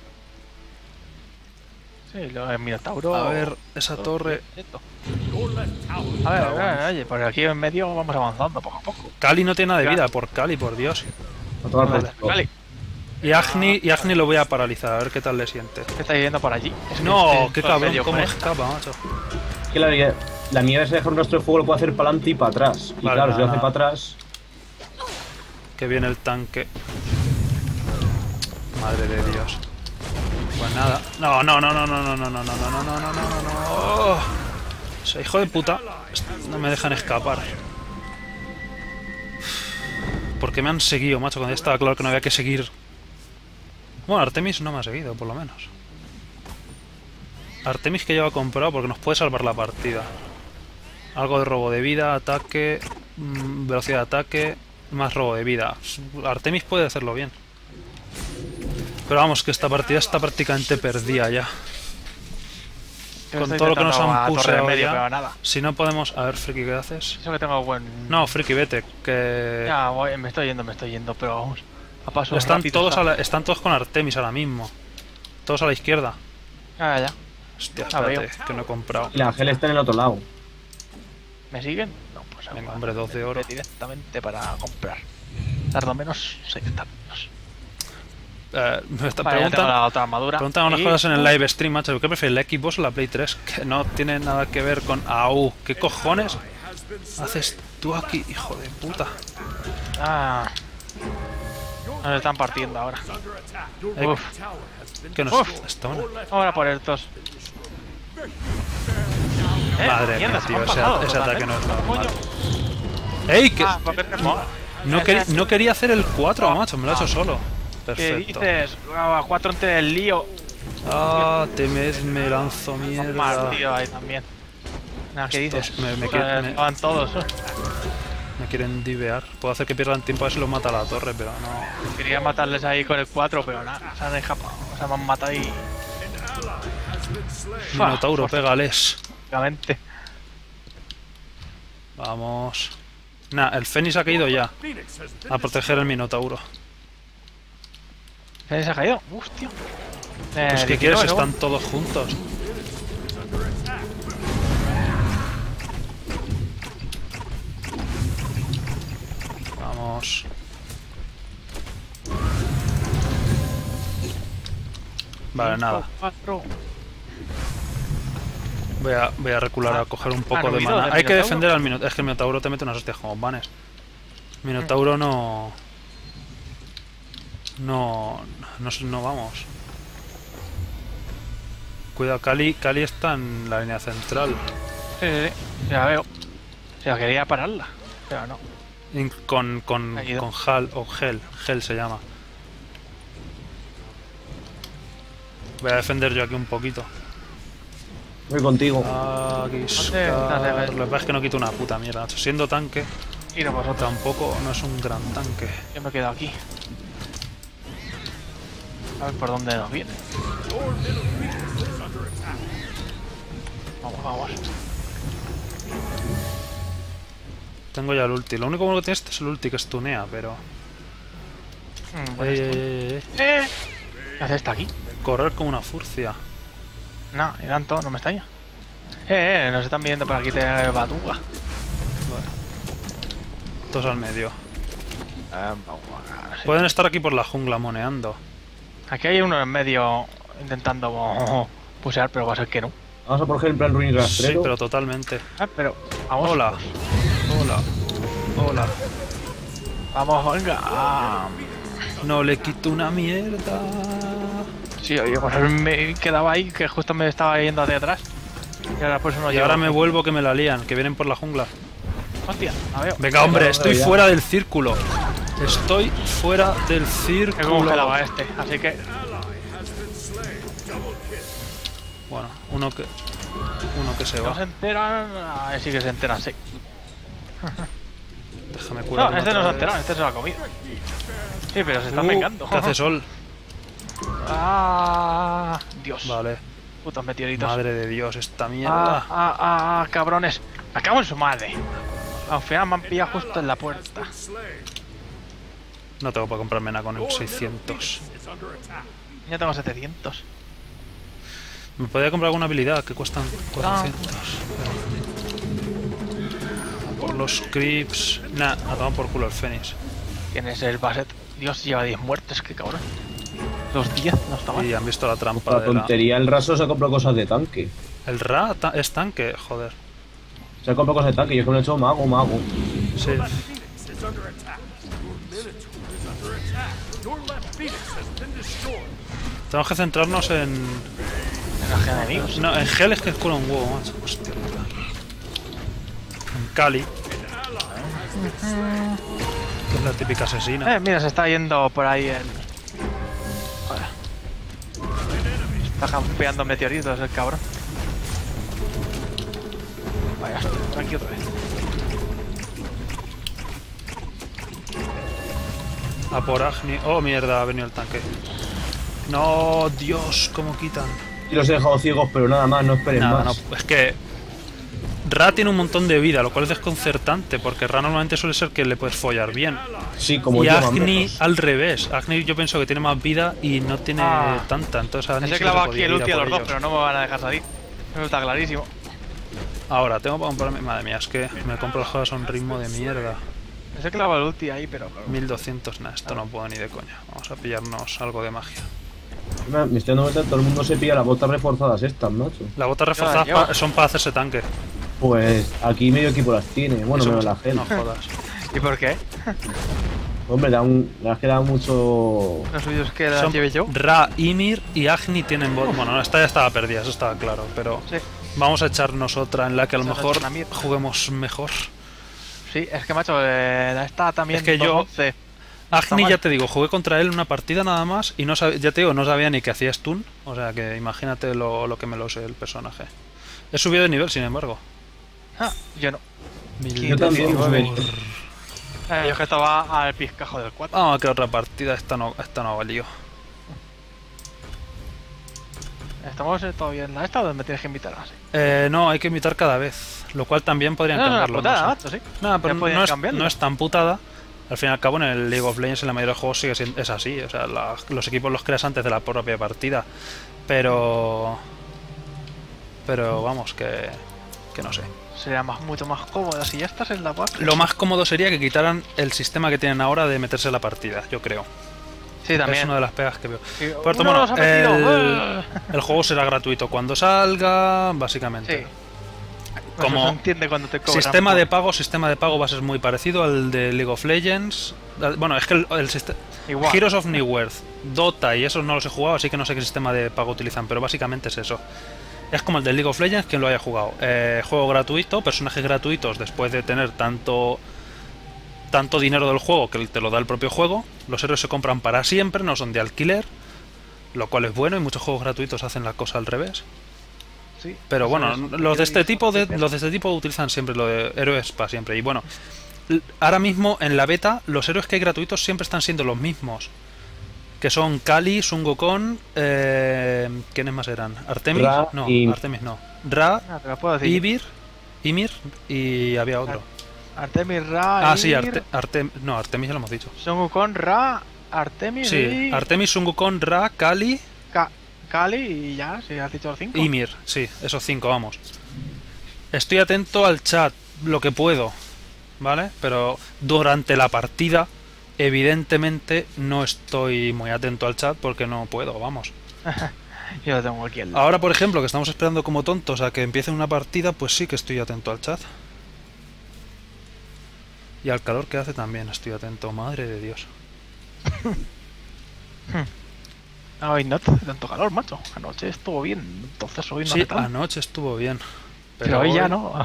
Sí, lo del Minotauro. A ver, esa torre. Esto. A ver, oye, por aquí en medio vamos avanzando poco a poco. Kali no tiene nada de vida, por Kali, por Dios. A tomar por Vale, culo. vale. Y Agni lo voy a paralizar, a ver qué tal le siente. ¿Qué estáis viendo por allí? Es que No, estoy qué por cabrón, medio cómo con esta. escapa, macho. Es que la mierda es dejar un rastro de fuego, lo puede hacer para adelante y para atrás. Y Vale, claro, si lo nada, hace nada. para atrás. Que viene el tanque. Madre de Dios. Pues nada. No. O sea, hijo de puta. No me dejan escapar. Porque me han seguido, macho, cuando ya estaba claro que no había que seguir. Bueno, Artemis no me ha seguido, por lo menos. Artemis que lleva comprado porque nos puede salvar la partida. Algo de robo de vida, ataque, velocidad de ataque, más robo de vida. Artemis puede hacerlo bien. Pero vamos, que esta partida está prácticamente perdida ya. Yo Con estoy todo lo que nos intentando han a torre en puseado medio, ya. pero nada. Si no podemos... A ver, Friki, ¿qué haces? Eso que tengo buen. No, Friki, vete, que... Ya, me estoy yendo, pero vamos. A paso Están rápido, todos, ¿sabes? están todos con Artemis ahora mismo. Todos a la izquierda. Ya. Hostia, Ah, veo. espérate, que no he comprado. Y la Ángel está en el otro lado. ¿Me siguen? No, pues Venga, ahora hombre, 2 de oro. directamente para comprar. Tardo menos, 6 tardos. Me está Vale, ya tengo preguntan, la otra armadura. preguntan unas Y- cosas en el live stream, macho. ¿Qué prefieres, la Xbox o la Play 3? Que no tiene nada que ver con... ¡Au! ¿Qué cojones haces tú aquí, hijo de puta? Ah. Nos están partiendo ahora. Uf. ¿Qué nos Uf. estona? Ahora por estos. Madre mierda, mía, se tío, me han ese pasado ataque no es totalmente. normal. Coño. ¡Ey! ¿Qué? Ah, porque es que mola. No quería hacer el 4, macho, me lo he hecho solo. ¿Qué Perfecto. dices? A 4 entre el lío. Ah, me lanzo mierda. Más, tío, ahí también. Nada, ¿qué dices? Estos me Estaban todos. Me quieren divear. Puedo hacer que pierdan tiempo a ver si los mata a la torre, pero no. Quería matarles ahí con el 4, pero nada, se han escapado. O sea, me han matado y... Minotauro, pégales. Básicamente. Vamos. Nah, el Fénix ha caído ya. A proteger el Minotauro. ¿Se ha caído? Hostia. Pues ¿qué quieres? Están todos juntos. Vamos. Vale, nada. 4. Voy a recular a coger un poco de no, mana. del Hay que Minotauro. defender al Minotauro. Es que el Minotauro te mete unas hostias como panes. Minotauro no... No vamos. Cuidado, Kali está en la línea central. Sí, ya veo. Se la quería pararla, pero no. Con Ha ido. Hal o Hel se llama. Voy a defender yo aquí un poquito. Voy contigo. Aquí ¿Dónde estás? Lo que pasa es que no quito una puta mierda, macho. Siendo tanque, Y no vosotros. tampoco no es un gran tanque. Yo me quedo aquí. A ver por dónde nos viene. Vamos, vamos. Tengo ya el ulti. Lo único bueno que tiene este es el ulti que estunea, pero... Bueno, ¿qué hace esta aquí? Correr como una furcia. No, y tanto, no me extraña. Nos están viendo por aquí de Batuga. Vale. Todos al medio. Vamos a... Pueden estar aquí por la jungla moneando. Aquí hay uno en medio intentando pusear, pero va a ser que no. Vamos a por ejemplo en Ruin Sí, Rastrero. pero totalmente. Pero vamos. Hola. Hola. Hola. Vamos, venga. No le quito una mierda. Sí, oye, pues me quedaba ahí, que justo me estaba yendo hacia atrás. Y ahora pues no Y llego. ahora me vuelvo que me la lían, que vienen por la jungla. Hostia, la veo. Venga, hombre, estoy ya. fuera del círculo. Estoy fuera del He círculo. congelado a este, así que... Bueno, uno que se No se va. enteran... Ahí sí que se enteran, sí. Déjame curar. No, este no se ha enterado, este se lo ha comido. Sí, pero se están vengando. ¿Qué hace Sol? Ah, Dios. Vale. Putos meteoritos. Madre de Dios, esta mierda. Cabrones. Me cago en su madre. Al final me han pillado justo en la puerta. No tengo para comprarme nada con el 600. Ya tengo 700. Me podría comprar alguna habilidad que cuestan 400. Por los creeps. Nah, a tomar por culo el Fénix. ¿Quién es el Basset? Dios, lleva 10 muertes, qué cabrón. Los 10, no está mal. Y han visto la trampa La de la... tontería, el raso se ha comprado cosas de tanque. El Ra es tanque, joder. Se ha comprado cosas de tanque, yo es que me he hecho mago. Sí. Tenemos que centrarnos en... En los enemigos. No, en Hel es que cura un huevo, macho. Hostia puta. En Kali. Que es la típica asesina. Mira, se está yendo por ahí el... Joder. Está campeando meteoritos el cabrón. Vaya, estoy por aquí otra vez. A por Agni. Oh, mierda, ha venido el tanque. No, Dios, cómo quitan. Y los he dejado ciegos, pero nada más, no esperen Nada, más. no, es que Ra tiene un montón de vida, lo cual es desconcertante, porque Ra normalmente suele ser que le puedes follar bien. Sí, como Y yo, más Agni menos. al revés. Agni yo pienso que tiene más vida y no tiene tanta, entonces Agni Les he sí que se clavado aquí podía el ir ulti a por los dos, ellos. pero no me van a dejar salir. Eso está clarísimo. Ahora, tengo para comprarme... Madre mía, es que me compro las cosas a un ritmo de mierda. Les he clavado el ulti ahí, pero... 1200, nah, esto no puedo ni de coña. Vamos a pillarnos algo de magia. Me estoy dando cuenta que todo el mundo se pilla las botas reforzadas estas, macho. Las botas reforzadas yo. son para hacerse tanque. Pues aquí medio equipo las tiene. Bueno, Eso menos la no gente. jodas. ¿Y por qué? Hombre, la verdad es que da mucho... Los suyos que las Son lleve yo. Ra, Ymir y Agni tienen bot. Bueno, esta ya estaba perdida, eso estaba claro. Pero Sí. vamos a echarnos otra en la que a lo Esa no mejor es una mierda. juguemos mejor. Sí, Sí, es que macho, esta también Es que yo- 2-11. Agni, mal. ya te digo, jugué contra él una partida nada más y no sabía, ya te digo, no sabía ni que hacía stun. O sea que imagínate lo que me lo sé el personaje. He subido de nivel, sin embargo. Ah, yo no. Yo también, Yo pues, es que estaba al pizcajo del 4. Vamos a que otra partida, esta no valió. ¿Estamos todavía en la esta o me tienes que invitar así? No, hay que invitar cada vez, lo cual también podrían No, cambiarlo. putada, no sé. macho, sí. No, pero Ya podían no es, cambiarlo. no es tan putada. Al fin y al cabo, en el League of Legends, en la mayoría de los juegos sigue siendo, es así. O sea, los equipos los creas antes de la propia partida. Pero vamos, que no sé. Sería mucho más cómodo si ya estás en la parte. Lo más cómodo sería que quitaran el sistema que tienen ahora de meterse en la partida, yo creo. Sí, también. Es una de las pegas que veo. Sí, Por cierto, uno bueno, nos ha metido. el juego será gratuito cuando salga, básicamente. Sí. Como No se entiende cuando te cobran. sistema de pago va a ser muy parecido al de League of Legends. Bueno, es que el sistema... Igual. Heroes of New Earth, Dota y esos no los he jugado, así que no sé qué sistema de pago utilizan, pero básicamente es eso. Es como el de League of Legends, quien lo haya jugado. Juego gratuito, personajes gratuitos después de tener tanto dinero del juego que te lo da el propio juego. Los héroes se compran para siempre, no son de alquiler, lo cual es bueno y muchos juegos gratuitos hacen la cosa al revés. Sí. Pero bueno, Eso es los de este tipo eso. los de este tipo utilizan siempre lo de héroes para siempre. Y bueno, ahora mismo en la beta los héroes que hay gratuitos siempre están siendo los mismos. Que son Kali, Sun Wukong, ¿quiénes más eran? Artemis, Ra no, y- Artemis no. Ra, Ah, te lo puedo decir. Ymir y había otro. Artemis, Ra. Ah, sí, Ymir, no, Artemis ya lo hemos dicho. Son Wukong, Ra, Artemis Sí, y. Artemis, Sun Wukong, Ra, Kali, Kali y ya, si has dicho los 5. Ymir, sí, esos 5, vamos. Estoy atento al chat, lo que puedo, ¿vale? Pero durante la partida, evidentemente, no estoy muy atento al chat porque no puedo, vamos. Yo lo tengo aquí al lado. Ahora, por ejemplo, que estamos esperando como tontos a que empiece una partida, pues sí que estoy atento al chat. Y al calor que hace también estoy atento, madre de Dios. Hoy no hace tanto calor, macho. Anoche estuvo bien, entonces hoy no Sí, hace tanto. anoche estuvo bien. Pero hoy ya no.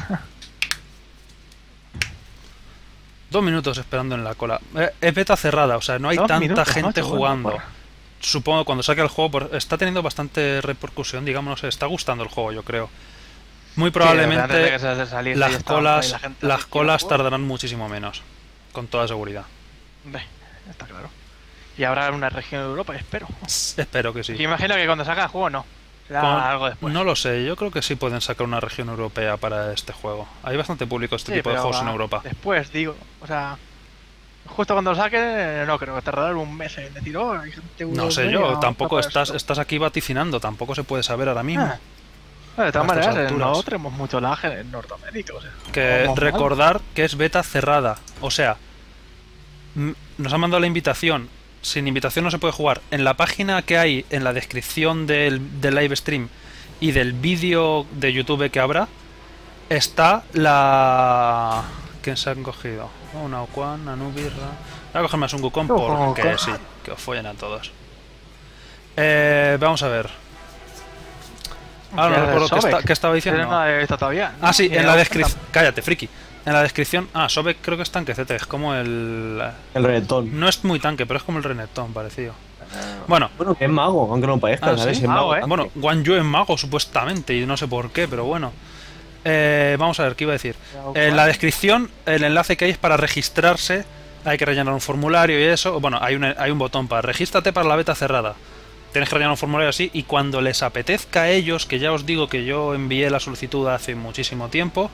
2 minutos esperando en la cola. Es beta cerrada, o sea, no hay 2 tanta minutos, gente macho, jugando. bueno, Supongo que cuando saque el juego está teniendo bastante repercusión, digamos, no sé, está gustando el juego, yo creo. Muy Sí, antes de que probablemente se saliese las ya estaba por ahí colas, la gente las así, colas "Tío, tardarán muchísimo menos, con toda seguridad. hombre, está claro. Y habrá una región de Europa, espero. Espero que sí. Yo imagino que cuando salga el juego no. Será Con- algo después. No lo sé, yo creo que sí pueden sacar una región europea para este juego. Hay bastante público este Sí, tipo de pero juegos en va Europa. Después, digo, o sea, justo cuando lo saque, no creo que tardará un mes en decir, oh, hay gente No sé europea, yo, tampoco para esto". estás aquí vaticinando, tampoco se puede saber ahora mismo. Ah. Bueno, de todas A estas maneras, alturas. no tenemos mucho lag en Norteamérica, o sea. Que vamos mal. recordar que es beta cerrada. O sea, nos han mandado la invitación. Sin invitación no se puede jugar. En la página que hay en la descripción del live stream y del vídeo de YouTube que habrá, está la... ¿Quién se han cogido? Una Oquan, Anubis... Voy a cogerme a Sun Wukong porque Wukong. sí, que os follen a todos. Vamos a ver. Ahora no Ya, recuerdo Sobek. qué estaba diciendo. Pero no lo he visto todavía. Ah, sí, Ni en la he descripción. Cállate, friki. En la descripción. Ah, Sobek creo que es tanquecete. Es como el. El Renekton. No es muy tanque, pero es como el Renekton, parecido. Bueno, Bueno, que es mago, aunque no parezca, Ah, ¿sabes? ¿sí? Es mago. Mago, ¿eh? tanque. bueno, Guan Yu es mago, supuestamente, y no sé por qué, pero bueno. Vamos a ver, ¿qué iba a decir? En la descripción, el enlace que hay es para registrarse. Hay que rellenar un formulario y eso. Bueno, hay un botón para regístrate para la beta cerrada. Tienes que rellenar un formulario así y cuando les apetezca a ellos, que ya os digo que yo envié la solicitud hace muchísimo tiempo,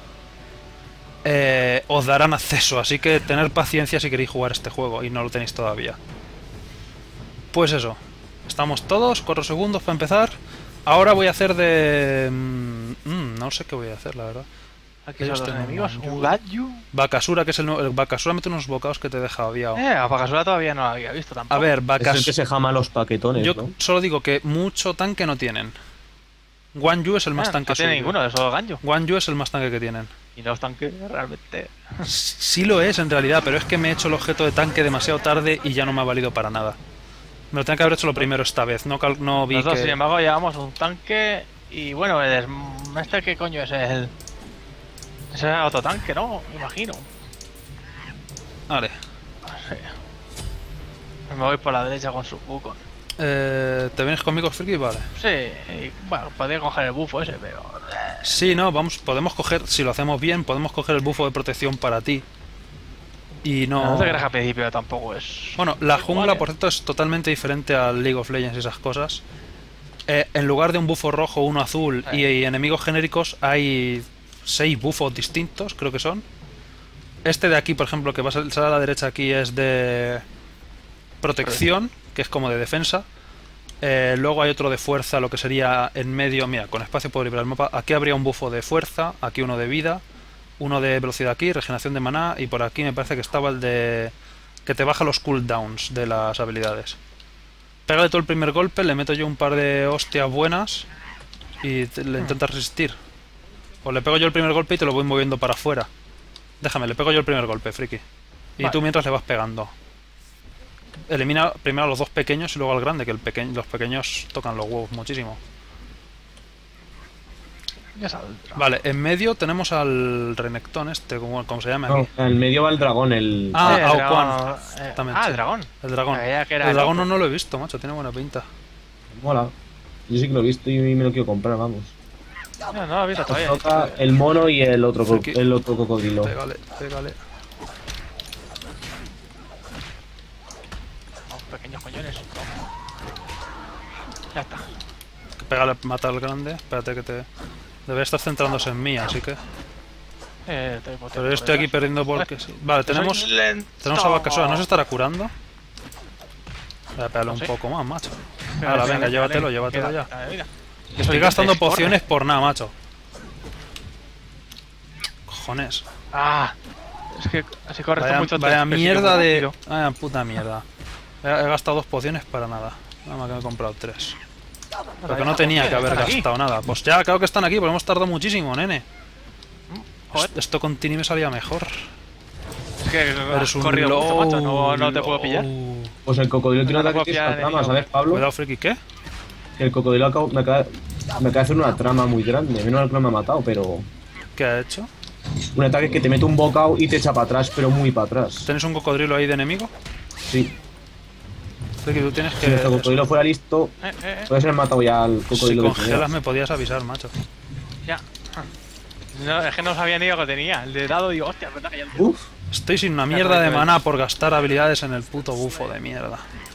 os darán acceso. Así que tener paciencia si queréis jugar este juego y no lo tenéis todavía. Pues eso. Estamos todos, 4 segundos para empezar. Ahora voy a hacer de... no sé qué voy a hacer, la verdad. Aquí Ellos son los tienen enemigos. Guan Yu. Un Gadyu. Bakasura, que es el nuevo... El Bakasura mete unos bocados que te deja aviado. A Pakasura todavía no lo había visto tampoco. A ver, Es el que Bakasura... se jama los paquetones, Yo ¿no? solo digo que mucho tanque no tienen. Guan Yu es el más tanque no tiene suyo. ninguno de esos Ganyu. Guan Yu es el más tanque que tienen. Y los tanques realmente. Sí lo es en realidad, pero es que me he hecho el objeto de tanque demasiado tarde y ya no me ha valido para nada. Me lo tenía que haber hecho lo primero esta vez, no vi Nosotros, que... sin embargo, llevamos un tanque. Y bueno, ¿este qué coño es el? Ese es otro tanque, ¿no? Me imagino. Vale. Me voy por la derecha con su Wukong. ¿Te vienes conmigo, Friki? Vale. Sí, y, bueno, podría coger el bufo ese, pero... Sí, no, podemos coger, si lo hacemos bien, podemos coger el bufo de protección para ti. Y no... No te creas que al principio tampoco es... Bueno, la igual, jungla, por cierto, es totalmente diferente al League of Legends y esas cosas. En lugar de un bufo rojo, uno azul y enemigos genéricos, hay 6 bufos distintos, creo que son. Este de aquí, por ejemplo, que va a salir a la derecha aquí, es de protección, que es como de defensa. Luego hay otro de fuerza, lo que sería en medio. Mira, con espacio puedo liberar el mapa. Aquí habría un bufo de fuerza, aquí uno de vida, uno de velocidad aquí, regeneración de maná, y por aquí me parece que estaba el de que te baja los cooldowns de las habilidades. Pégale todo el primer golpe, le meto yo un par de hostias buenas y le intentas resistir. O le pego yo el primer golpe y te lo voy moviendo para afuera. Déjame, le pego yo el primer golpe, Friki. Y Vale. tú mientras le vas pegando. Elimina primero a los dos pequeños y luego al grande, que los pequeños tocan los huevos muchísimo. Ya saldrá. Vale, en medio tenemos al Renekton este, como se llama aquí. No, en el medio va el dragón, el... Ah, el Ao dragón, Quan. el Exactamente. dragón. El dragón. Creía que era El el dragón otro. no lo he visto, macho, tiene buena pinta. Mola. Yo sí que lo he visto y me lo quiero comprar, vamos. No, no lo he visto Nos todavía. toca el mono y el otro Friki. cocodrilo. Pégale, pégale. Los pequeños coñones. Ya está. Pégale, mata al grande. Espérate que te... Debería estar centrándose en mí, así que... Pero yo estoy aquí perdiendo porque sí. Vale, tenemos a Bakasura. ¿No se estará curando? Voy a pegarle No un sé. poco más, macho. Ahora, venga, llévatelo ya. Mira. Estoy gastando pociones por nada, macho. Cojones. Ah, es que así corres Vaya, mucho. vaya te mierda persigue de... un tiro. Vaya puta mierda. He gastado 2 pociones para nada. Nada más que me he comprado 3. Porque no tenía que haber Están aquí. gastado nada. Pues ya, claro que están aquí, porque hemos tardado muchísimo, nene. Joder, Esto con Tini me salía mejor. es que Eres has un corrido mucho, macho. No te puedo low. pillar. Pues el cocodrilo tiene un No ataque que es copia una de trama, enemigo. ¿sabes, Pablo? Cuidado, friki, ¿qué? Que el cocodrilo me acaba de hacer una trama muy grande. Menos mal que no me ha matado, pero... ¿Qué ha hecho? Un ataque que te mete un bocado y te echa para atrás, pero muy para atrás. ¿Tienes un cocodrilo ahí de enemigo? Sí. Friki, tú tienes Si el que... cocodrilo fuera listo, puedes haber matado ya al Si cocodrilo de congelas primeras. me podías avisar, macho. Ya. No, es que no sabía ni lo que tenía. El de dado, digo, hostia, verdad que ya. Uf. Estoy sin una mierda de maná por gastar habilidades en el puto bufo de mierda.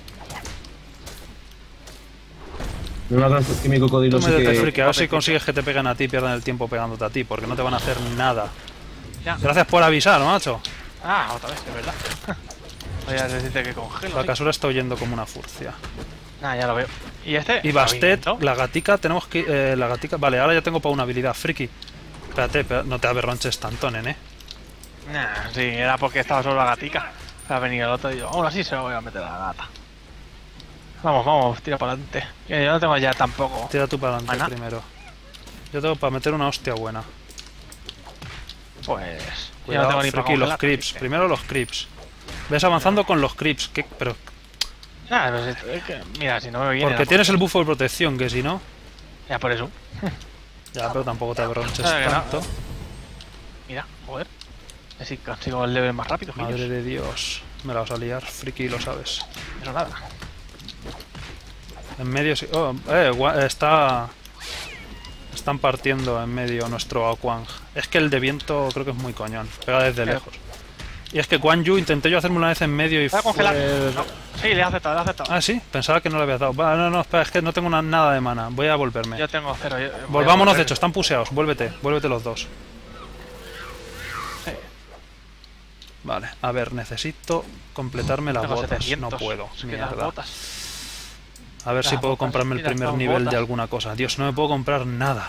No me que mi cocodrilo Tú sí métete, que... friki, a ver si consigues que te peguen a ti y pierdan el tiempo pegándote a ti, porque no te van a hacer nada. Ya. Gracias por avisar, macho. Ah, otra vez, es verdad. Voy a decirte que congelo. La sí. casura está huyendo como una furcia. Ah, ya lo veo. ¿Y este? Y Bastet, ¿Movimiento? la gatica, tenemos que... la gatica... Vale, ahora ya tengo para una habilidad, friki. Espérate, no te aberronches tanto, nene. Nah, sí, era porque estaba solo la gatica. Ha venido el otro y yo, aún así se lo voy a meter a la gata. Vamos, tira para adelante. Yo no tengo ya tampoco. Tira tú para adelante Maná. primero. Yo tengo para meter una hostia buena. Pues. Yo Cuidado, no tengo ni para friki, los congelar, creeps. así que- Primero los creeps. Ves avanzando con los creeps. Pero Nah, pues es que, mira, si no me viene. porque la- tienes el bufo de protección, que si no... Ya por eso. Ya, pero tampoco te aberronches Ah, que no. tanto. Mira, joder. Así consigo el level más rápido, Madre genios. de Dios. Me la vas a liar, friki, lo sabes. Pero nada. En medio sí... Oh, están partiendo en medio nuestro Aquang. Es que el de viento creo que es muy coñón. Pega desde lejos. Y es que Guan Yu intenté yo hacerme una vez en medio y Voy a fue... congelar. No. Sí, le he aceptado, le he aceptado. Ah, sí, pensaba que no le había dado. Va, no, espera, es que no tengo nada de mana. Voy a volverme. Yo tengo cero. Voy a Volvámonos, volver. de hecho, están puseados. Vuélvete los dos. Sí. Vale, a ver, necesito completarme las Tengo botas. 700. No puedo, Es que las mierda. botas. A ver si las puedo botas, comprarme el mira, primer son nivel botas. de alguna cosa. Dios, no me puedo comprar nada.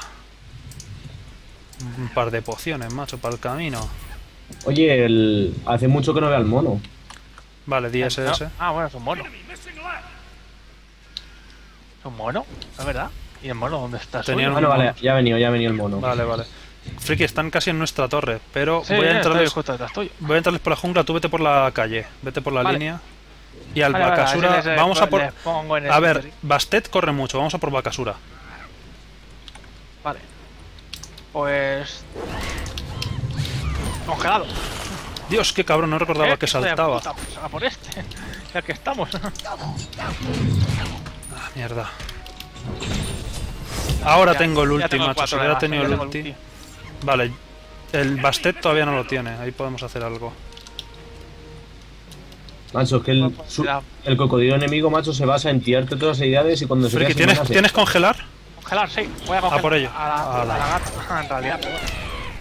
Un par de pociones, macho, para el camino. Oye, hace mucho que no veo al mono. Vale, DSS. No. Ah, bueno, es un mono. ¿Es un mono? ¿Es verdad? ¿Y el mono dónde está? Tenían Suyo? Bueno, vale, ya ha venido el mono. Vale. Friki, están casi en nuestra torre, pero Sí, voy a estoy entrarles. justo detrás tuyo. Voy a entrarles por la jungla, tú vete por la calle, vete por la Vale. línea. Y al Vale, vale, Bakasura, así les- vamos a por... les pongo en el A ver, sitio, sí. Bastet corre mucho, vamos a por Bakasura. Vale. Pues... Congelado. Dios, qué cabrón, no recordaba que hijo de saltaba. puta, pues a por este. Ya que estamos. Ah, mierda. Ahora Ya- tengo el ya ulti, tengo el macho. Si cuatro, hubiera además, tenido ya el tengo ulti. Vale, el Bastet todavía no lo tiene. Ahí podemos hacer algo. Macho, es que el cocodrilo enemigo, macho, se basa en tirarte todas las habilidades y cuando se Friki, queda sin mana, ¿tienes congelar? Congelar, sí. Voy a congelar. por ello. A la gata, en realidad. Pero bueno.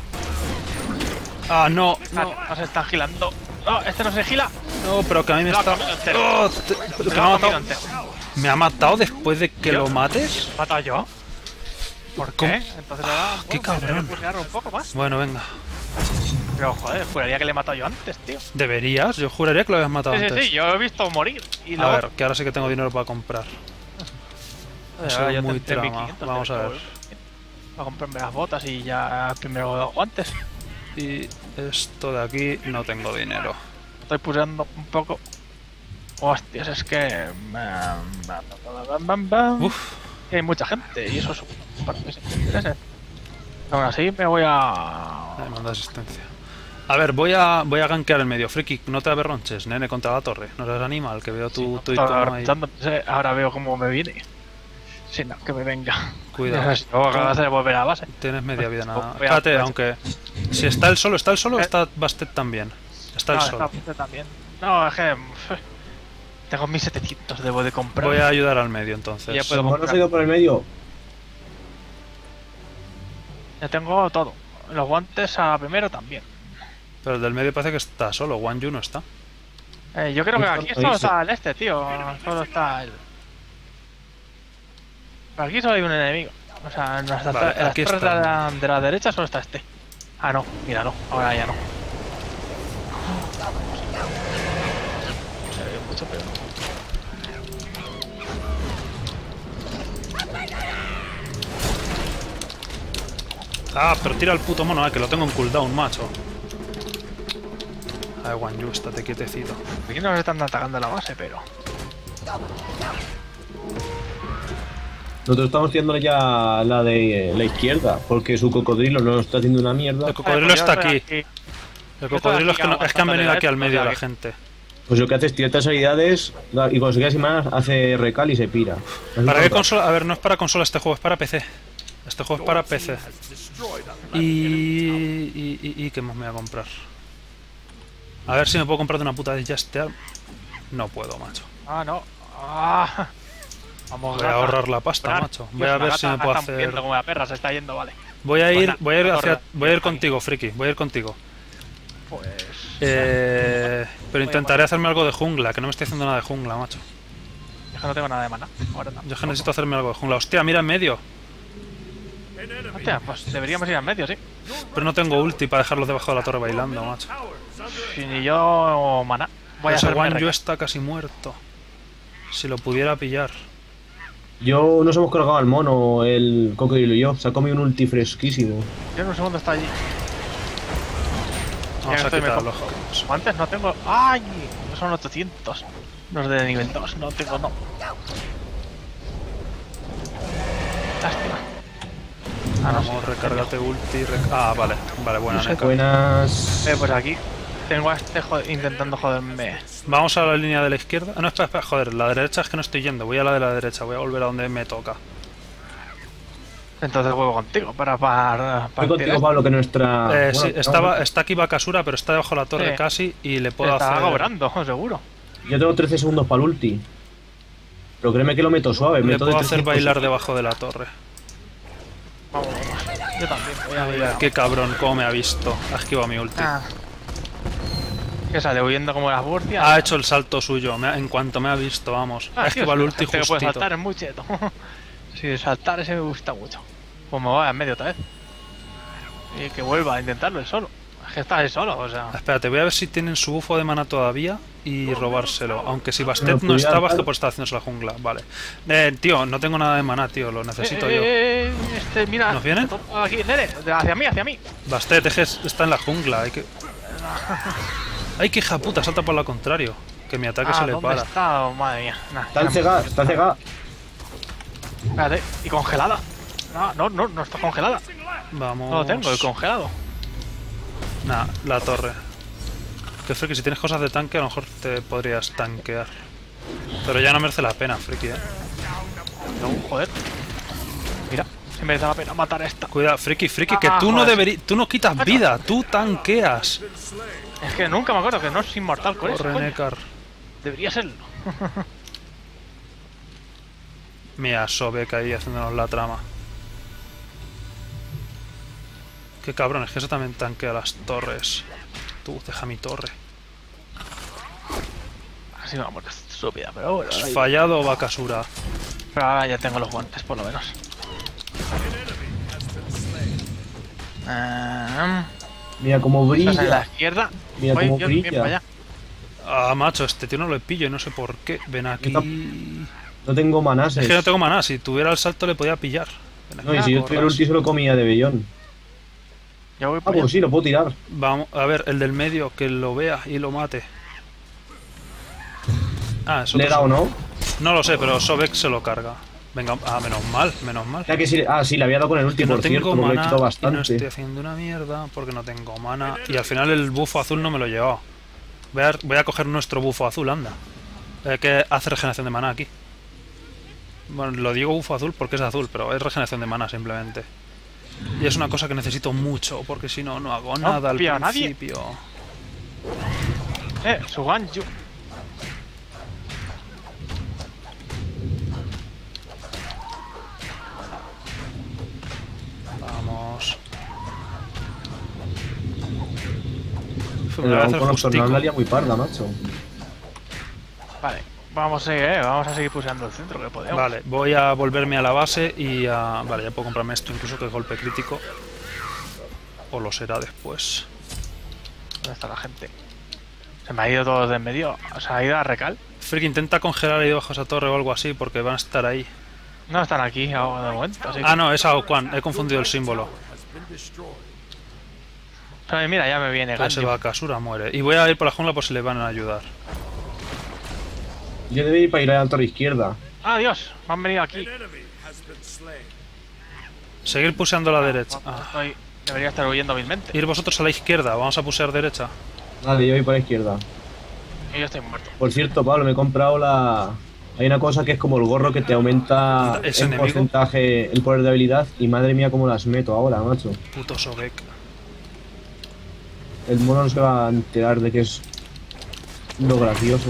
Ah, no. No se están gilando. No, este no se gila. No, pero que a mí me Me lo ha está... comido entero. Oh, Me que me lo ha ha comido matado. entero. ¿Me ha matado después de que ¿Yo? lo mates? ¿Me he matado yo? ¿Por ¿Cómo? qué? Entonces ahora... Qué cabrón. Un poco más. Bueno, venga. Pero joder, juraría que le he matado yo antes, tío. ¿Deberías? Yo juraría que lo habías matado Sí, sí, antes. sí, yo he visto morir. Y A luego... ver, que ahora sí que tengo dinero para comprar. Joder, ha sido ahora yo muy tendré trama. 1500 Vamos a de ver. Voy a comprarme las botas y ya primero los guantes. Y esto de aquí no tengo dinero. Estoy puseando un poco. Hostias, es que... Uf, hay mucha gente y eso es un parte que me interesa. Aún así me voy a... me manda asistencia. A ver, voy a gankear el medio. Friki, no te aberronches, nene, contra la torre. No seas animal, que veo tu icono ahí. Ahora veo cómo me viene. Si no, que me venga. Cuidado. Luego que va a hacer volver a la base. Tienes media vida nada. Voy a- Fíjate, aunque... Si está el solo o está Bastet también. Está el No, solo. está también. No, es que... Tengo 1700, debo de comprar. Voy a ayudar al medio entonces. Ya puedo Como no se ha ido por el medio, Ya tengo todo. Los guantes a primero también. Pero el del medio parece que está solo. Wan Yu no está. Yo creo que aquí Ahí solo sí. está el este, tío. Solo está el... Aquí solo hay un enemigo. O sea, en las, Vale, en las aquí torres está. de la derecha solo está este. Ah, no, míralo. Ahora ya no. Se ve mucho, pero no. Ah, pero tira el puto mono, que lo tengo en cooldown, macho. A ver, Wan Yu, estate quietecito. Aquí nos están atacando la base, pero... nosotros estamos tirándole ya la de la izquierda, porque su cocodrilo no nos está haciendo una mierda. El cocodrilo Pues yo está estoy aquí. El cocodrilo es que, es que han venido aquí al medio la gente. Pues lo que hace es tirar estas habilidades y cuando se queda sin mana hace recal y se pira. ¿Para qué consola? A ver, no es para consola este juego, es para PC. Este juego es para PC. ¿Y qué más me voy a comprar? A ver si me puedo comprar de una puta de Just Eat. No puedo, macho. Ah, no. Ah. Vamos, Voy a ahorrar la pasta, macho. Voy a ver si me puedo hacer... Viendo como la perra se está yendo, vale. Voy a ir torre. contigo, Friki. Voy a ir contigo. Pues... Pero intentaré hacerme algo de jungla, que no me estoy haciendo nada de jungla, macho. Es que no tengo nada de mana. Ahora no. Yo es que necesito hacerme algo de jungla. Hostia, mira en medio. Hostia, pues deberíamos ir al medio, sí. Pero no tengo ulti para dejarlos debajo de la torre bailando, macho. Si ni yo mana. Voy a Ese hacerme Wan Yu reca- está casi muerto. Si lo pudiera pillar. Yo nos hemos cargado al mono, el cocodrilo y yo. Se ha comido un ulti fresquísimo. Yo en un segundo está allí. Vamos a estoy quitar mejor. los... Antes no tengo... ¡Ay! Son 800. Los de nivel 2. No tengo, no. Lástima. Ah, no, Vamos, sí. recárgate ulti. Ah, vale. Vale, buena, Neka. Buenas. Pues aquí tengo a este intentando joderme. Vamos a la línea de la izquierda. Ah, no, espera, joder. La derecha es que no estoy yendo. Voy a la de la derecha. Voy a volver a donde me toca. Entonces juego contigo para Voy contigo, Pablo, que nuestra... Sí, bueno, está aquí Bakasura, pero está debajo de la torre Sí. casi. Y le puedo Estaba hacer... cobrando, seguro. yo tengo 13 segundos para el ulti. Pero créeme que lo meto suave. Le meto de puedo hacer 300. bailar debajo de la torre. Vamos, vamos. Yo también. Voy a Mira, qué cabrón, cómo me ha visto. Ha esquivado mi ulti. Ah. Que sale huyendo como las burcias. Ha hecho el salto suyo. En cuanto me ha visto, vamos. Ha esquivado el ulti que puede justito. saltar es muy cheto. Sí, saltar ese me gusta mucho. Pues me voy en medio otra vez. Y que vuelva a intentarlo él solo. Es que está él solo, o sea. Espérate, voy a ver si tienen su bufo de mana todavía y robárselo. Aunque si Bastet no cuidado, estaba, es que tal. por estar haciéndose la jungla. Vale. Tío, no tengo nada de mana, tío. Lo necesito yo. Este, mira. ¿Nos vienen? Aquí, nene. Hacia mí, hacia mí. Bastet, está en la jungla. Hay que... ¡Ay, qué hija puta! Salta por lo contrario. Que mi ataque se le ¿dónde para. está? Oh, madre mía. Nah, Está cegada, está cegada. Espérate. Y congelada. No está congelada. Vamos. No lo tengo, el congelado. Nah, la torre. Que Friki, si tienes cosas de tanque, a lo mejor te podrías tanquear. Pero ya no merece la pena, Friki, No, joder. Mira, si merece la pena matar a esta. Cuidado, Friki, que tú no deberías... Tú no quitas vida, tú tanqueas. Es que nunca me acuerdo que no es inmortal con eso, Corre, coño. Nekar. Debería serlo. Mira, Sobek ahí haciéndonos la trama. Qué cabrón, es que eso también tanquea las torres. Tú, deja mi torre. Así una muerte estúpida, pero bueno. Has fallado, Bakasura. Pero ahora ya tengo los guantes, por lo menos. Mira cómo Estás en la brilla. izquierda. Mira Voy cómo yo brilla. bien para allá. Ah, macho, este tío no lo pillo y no sé por qué. Ven aquí. No tengo manás. Es que no tengo maná, si tuviera el salto le podía pillar. Ven aquí, No, y si yo tuviera el corras. ulti se lo comía de bellón. Ya voy Ah, para allá. pues sí, lo puedo tirar. Vamos, a ver, el del medio, que lo vea y lo mate. Ah, eso Le he dado, ¿no? No lo sé, pero Sobek se lo carga. Venga, menos mal, menos mal. Ya que sí, sí, le había dado con el ulti, Que no por cierto, tengo porque lo he mana quitado y no bastante. estoy haciendo una mierda porque no tengo mana. Y al final el bufo azul no me lo he llevado. Voy a coger nuestro bufo azul, anda. Que hace regeneración de mana aquí. Bueno, lo digo bufo azul porque es azul, pero es regeneración de mana simplemente. Y es una cosa que necesito mucho, porque si no, no hago nada al pilla a nadie. principio. Suganju. Vamos. Uf, me El voy a dragón hacer con los justico. tornados la lía muy parda, macho. Vale, vamos a seguir puseando el centro que podemos. Vale, voy a volverme a la base y a... Vale, ya puedo comprarme esto, incluso que es golpe crítico. O lo será después. ¿Dónde está la gente? Se me ha ido todo de en medio. O sea, ha ido a recal. Frick, intenta congelar ahí debajo de esa torre o algo así, porque van a estar ahí. No están aquí ahora de momento. Así que... Ah, no, es Aokuan, he confundido el símbolo. Pero mira, ya me viene Ese Ganju. Bakasura muere. Y voy a ir por la jungla por si le van a ayudar. Yo debe ir para ir a la torre izquierda. Ah, Dios, me han venido aquí. Seguir puseando a la derecha. Ah. Debería estar huyendo hábilmente. Ir vosotros a la izquierda, vamos a pusear derecha. Vale, yo voy para la izquierda. Y yo estoy muerto. Por cierto, Pablo, me he comprado la... Hay una cosa que es como el gorro que te aumenta ¿Es en enemigo? porcentaje el poder de habilidad. Y madre mía, cómo las meto ahora, macho. Puto Sobek. El mono no se va a enterar de que es lo gracioso.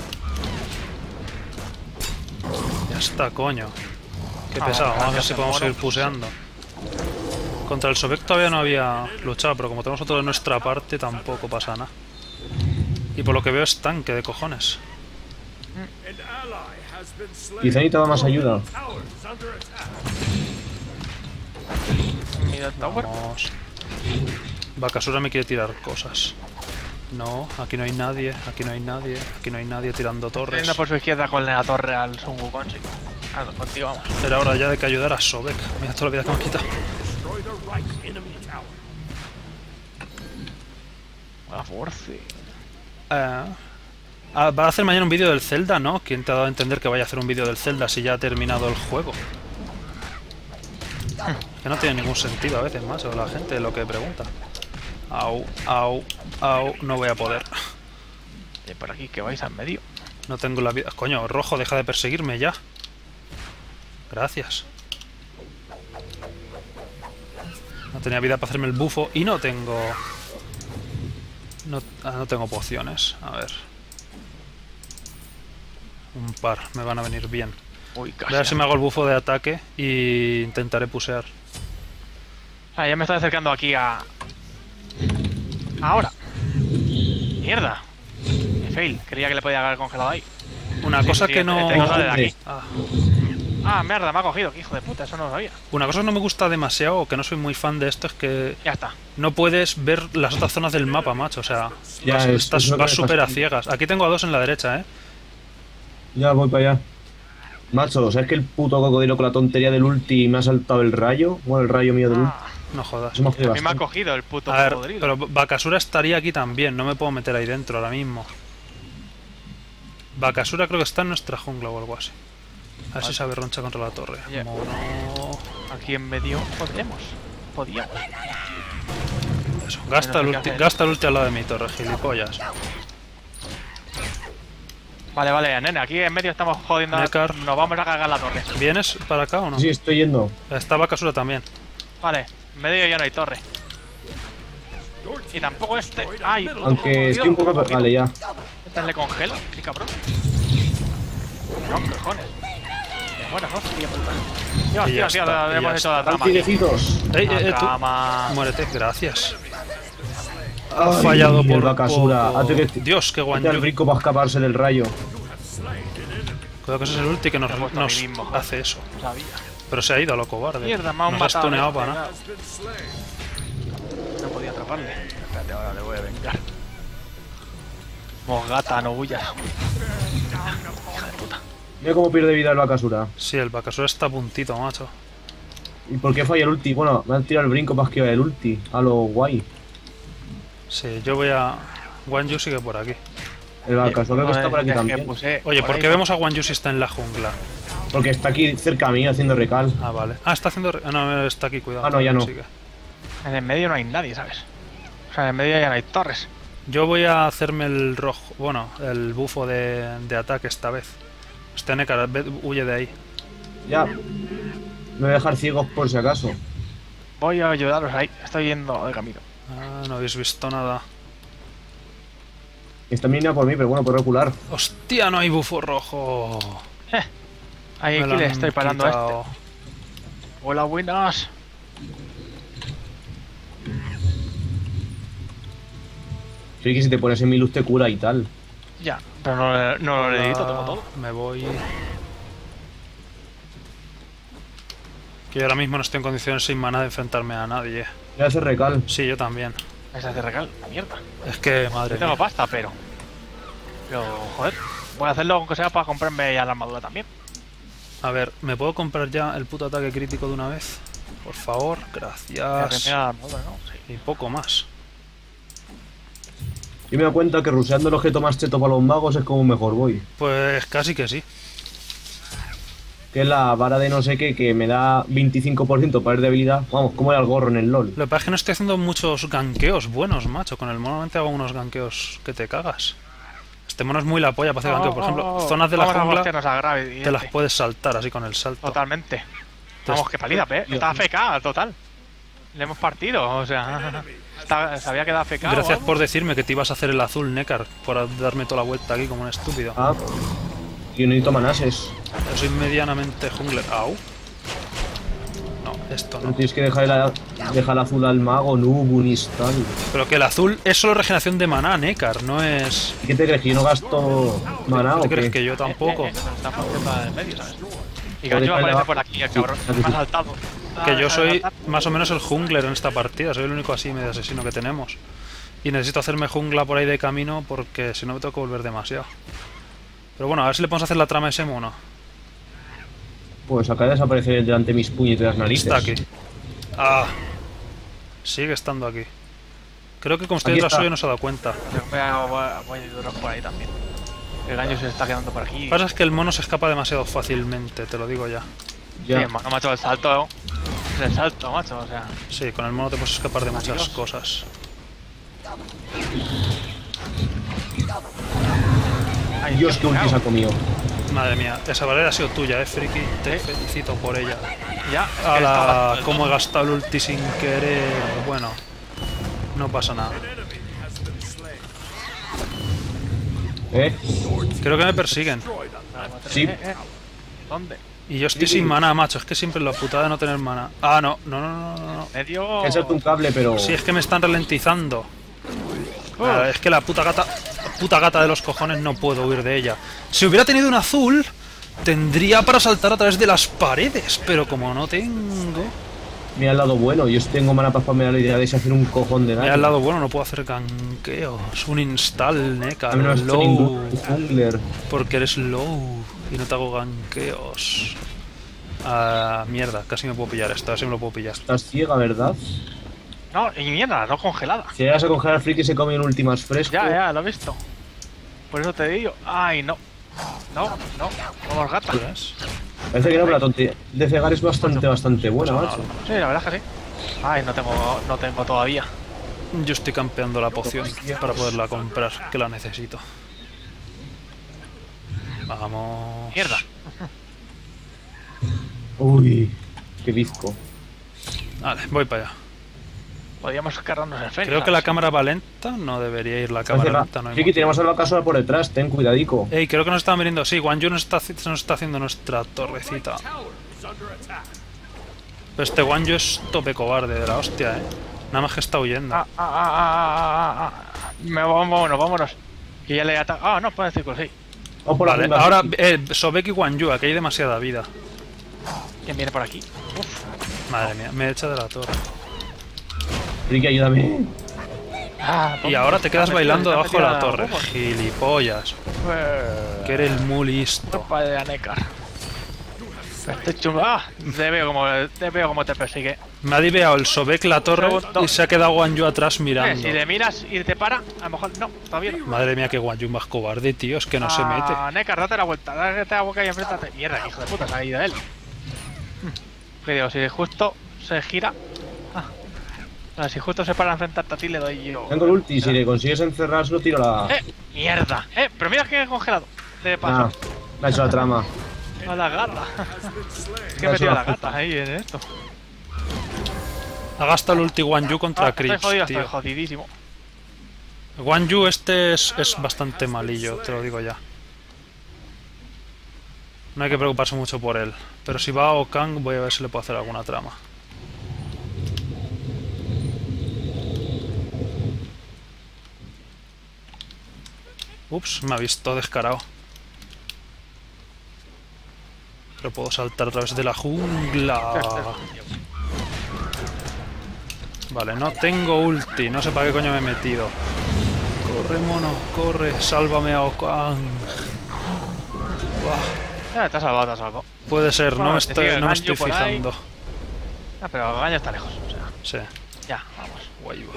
Ya está, coño. Qué Ah, pesado, vamos a ver gracias, si el podemos mono. seguir puseando. Contra el Sobek todavía no había luchado, pero como tenemos otro de nuestra parte, tampoco pasa nada. Y por lo que veo es tanque de cojones. Quizá necesitaba más ayuda. Mira el tower. Vamos. Bakasura me quiere tirar cosas. No, aquí no hay nadie, aquí no hay nadie, aquí no hay nadie tirando torres. Yendo por su izquierda con la torre al Sun Wukong, sí. Ah, contigo vamos. Era hora ya de que ayudara a Sobek. Mira toda la vida que me ha quitado. A la fuerza. Va a hacer mañana un vídeo del Zelda, ¿no? ¿Quién te ha dado a entender que vaya a hacer un vídeo del Zelda si ya ha terminado el juego? Que no tiene ningún sentido a veces, macho, la gente lo que pregunta. Au, au, au, no voy a poder. Y por aquí que vais al medio. No tengo la vida... Coño, rojo, deja de perseguirme ya. Gracias. No tenía vida para hacerme el bufo y no tengo... No tengo pociones. A ver. Un par, me van a venir bien. Uy, Voy casi. a ver si me hago el bufo de ataque y intentaré pusear. Ah, ya me estoy acercando aquí a... Ahora. Mierda. Fail. Creía que le podía haber congelado ahí. Una cosa que no... Tengo sale de aquí. Ah. Ah, mierda, me ha cogido. Qué hijo de puta, eso no lo sabía. Una cosa que no me gusta demasiado, o que no soy muy fan de esto, es que Ya está. no puedes ver las otras zonas del mapa, macho. O sea, Ya, vas, es lo que vas me súper a fastidia. ciegas. Aquí tengo a dos en la derecha, ¿eh? Ya voy para allá. Macho, ¿sabes que el puto cocodrilo con la tontería del ulti me ha saltado el rayo? Bueno, el rayo mío del ulti. Ah, No jodas. Eso me ha jodido a mí me ha bastante. cogido el puto A ver, cocodrilo. pero Bakasura estaría aquí también. No me puedo meter ahí dentro ahora mismo. Bakasura creo que está en nuestra jungla o algo así. A ver si sabe roncha contra la torre. Ya. Mono. Aquí en medio podríamos. Podíamos. Eso, gasta el ulti al lado de mi torre, gilipollas. Vale, vale, nene, aquí en medio estamos jodiendo. Nekar. Nos vamos a cargar la torre. ¿Vienes para acá o no? Sí, estoy yendo. Está Bakasura también. Vale, en medio ya no hay torre. Y tampoco este. ¡Ay! Aunque estoy un poco... Vale, ya. Este le congela, qué cabrón. No, cojones. Bueno, hostia puta. Dios, Y ya tío, tío, está, y hemos ya hecho la trama. Antiguecitos. La Tú. trama. Muérete, gracias. Ha Fallado por Bakasura. poco. Hace que... Dios, qué Hace al guanyu. rico para escaparse del rayo. Cuidado que ese es el ulti que nos, Me he puesto a mí mismo, joder. hace eso. No sabía. Pero se ha ido a lo cobarde. Mierda, me han Nos has matado. tuneado para nada. No podía atraparle. Espérate, ahora le voy a vengar. Mosgata, no huyas. Hija de puta. Mira cómo pierde vida el Bakasura. Sí, el Bakasura está a puntito, macho. ¿Y por qué falla el ulti? Bueno, me han tirado el brinco para esquivar el ulti. A lo guay. Sí, yo voy a... Wanyu sigue por aquí. El Bakasura creo que está por aquí Es que también. puse Oye, por ¿por ahí, qué vemos a Wanyu si está en la jungla? Porque está aquí cerca mío haciendo recal. Ah, vale. Ah, está haciendo... No, está aquí, cuidado. Ah, no, ya no. Sigue. En el medio no hay nadie, ¿sabes? O sea, en el medio ya no hay torres. Yo voy a hacerme el rojo... Bueno, el bufo de ataque esta vez. Este Nekar, huye de ahí. Ya. Me voy a dejar ciegos por si acaso. Voy a ayudaros ahí. Estoy yendo de camino. Ah, no habéis visto nada. Están viniendo a por mí, pero bueno, puedo recular. ¡Hostia, no hay bufo rojo! Ahí Me lo aquí le han estoy parando a quitado. este. Hola, buenas. Sí que si te pones en mi luz te cura y tal. Ya, pero no lo necesito, tengo todo. Me voy... Que yo ahora mismo no estoy en condiciones sin maná de enfrentarme a nadie. Ya hace recal. Sí, yo también. Esa es de regal, mierda. Es que, madre Yo tengo mía. pasta, pero, joder, voy a hacerlo aunque sea para comprarme ya la armadura también. A ver, ¿me puedo comprar ya el puto ataque crítico de una vez? Por favor, La gracias. primera armadura, ¿no? Sí. Y poco más. Yo me doy cuenta que ruseando el objeto más cheto para los magos es como mejor voy. Pues casi que sí. Que es la vara de no sé qué que me da 25% para ir de habilidad. Vamos, como era el gorro en el LOL. Lo que pasa es que no estoy haciendo muchos ganqueos buenos, macho. Con el mono normalmente hago unos ganqueos que te cagas. Este mono es muy la polla para hacer ganqueo. Por ejemplo, zonas de la Vamos a jungla hostiarnos a Gravi y te las este. puedes saltar así con el salto. Totalmente. Vamos, que palida, está AFK, total. Le hemos partido, o sea, se había quedado AFK. Gracias por decirme que te ibas a hacer el azul, Nekar, por darme toda la vuelta aquí como un estúpido. Ah, yo necesito manases. Yo soy medianamente jungler. Au. No, esto Pero no. tienes que dejar el azul al mago, Nubunis, tal. Pero que el azul es solo regeneración de maná, Nekar, no es... ¿Y qué te crees? ¿Que yo no gasto maná ¿Te o crees qué? que yo tampoco? Está partiendo en medio, ¿sabes? Y Joder, Gancho aparece abajo. por aquí, el cabrón. Sí, Me ha saltado. Que yo soy más o menos el jungler en esta partida, soy el único así medio asesino que tenemos. Y necesito hacerme jungla por ahí de camino porque si no me tengo que volver demasiado. Pero bueno, a ver si le podemos hacer la trama a ese mono. Pues acaba de desaparecer delante de mis puñeteras narices. Está aquí. Ah. Sigue estando aquí. Creo que como estoy Aquí detrás está. suyo no se ha dado cuenta. Voy a ayudaros por ahí también. El Gancho se está quedando por aquí. Lo que pasa es que el mono se escapa demasiado fácilmente, te lo digo ya. Ya. Sí, no, macho, el salto. Es el salto, macho, o sea. Sí, con el mono te puedes escapar de muchas Adiós. cosas. Ay, Dios, qué ulti se ha comido. Madre mía, esa barrera ha sido tuya, friki. Te felicito por ella. Ya, es que ¡Hala! estaba- ¿Cómo he gastado el ulti sin querer? Bueno, no pasa nada. Creo que me persiguen. Sí. ¿Dónde? Y yo estoy sin maná, macho. Es que siempre la putada de no tener maná. Ah, no, no, no, no, no. Medio. He echado un cable, pero... Sí, es que me están ralentizando. Ah, es que la puta gata de los cojones no puedo huir de ella. Si hubiera tenido un azul, tendría para saltar a través de las paredes. Pero como no tengo... Mira el lado bueno, yo tengo mana para spamear la idea de hacer un cojón de daño. Mira al lado bueno, no puedo hacer ganqueos. Un install, Nekar, A mí no me has hecho low. ningún jungler. Porque eres low y no te hago ganqueos. Ah, mierda, casi me puedo pillar esto, a ver si me lo puedo pillar. Estás ciega, ¿verdad? No, y mierda, no congelada. Si llegas a congelar al friki se come un últimas fresco. Ya, lo he visto. Por eso te digo. Ay, no. No, vamos gata. ¿Ves? Parece que no, pero la tontería de cegar es bastante buena, macho. Sí, la verdad es que sí. Ay, no tengo todavía. Yo estoy campeando la poción para poderla comprar, que la necesito. Vamos. Mierda. Uy, qué bizco. Vale, voy para allá. Podríamos cargarnos el Fénix. Creo que la cámara va lenta, no debería ir la cámara lenta. No hay Friki, motivo. tenemos al Bakasura por detrás, ten cuidadico. Ey, creo que nos están viniendo. Sí, Guan Yu nos está haciendo nuestra torrecita. Pero este Guan Yu es tope cobarde de la hostia, Nada más que está huyendo. Vámonos. Que ya le ataca. Ah, no, pone el círculo, sí. Vamos por la Vale, punta, ahora Friki. Sobek y Guan Yu, aquí hay demasiada vida. ¿Quién viene por aquí? Uf. Madre mía, me he echado de la torre. Friki, ayúdame. Y ahora te quedas bailando Está debajo de la metida torre. huevos. Gilipollas. Que eres muy listo. Tropa de Anekar. Este chungo. Te veo como te persigue. Me ha diveado el Sobek la torre Segundo. y se ha quedado Guan Yu atrás Si mirando. le miras y te para, a lo mejor no, todavía no. Madre mía, que Guan Yu más cobarde, tío. Es que no se mete. Anekar, date la vuelta, date la boca y enfréntate. Mierda, hijo de puta, se ha ido él. ¿Qué digo? Si justo se gira. Si justo se para a enfrentarte a ti, le doy yo. Tengo el ulti, si le consigues encerrar, solo tiro la. Mierda. Pero mira que he congelado. De Ah, paso. me ha hecho la trama. A la gata. Es que Me he ha hecho metido la la gata puta. ahí en esto. Ha gastado el ulti Guan Yu contra Estoy Chris, jodido, tío. estoy jodidísimo. Guan Yu este es bastante malillo, te lo digo ya. No hay que preocuparse mucho por él. Pero si va a Okang, voy a ver si le puedo hacer alguna trama. Ups, me ha visto descarado. Pero puedo saltar a través de la jungla. Vale, no tengo ulti. No sé para qué coño me he metido. Corre, mono, corre. Sálvame a Okang. Buah. Te has salvado, te has salvado. Puede ser, no me Te sigue estoy, no me Ganyu estoy por ahí. fijando. Pero el Gaño está lejos, o sea. Sí. Ya, vamos. Guay, va.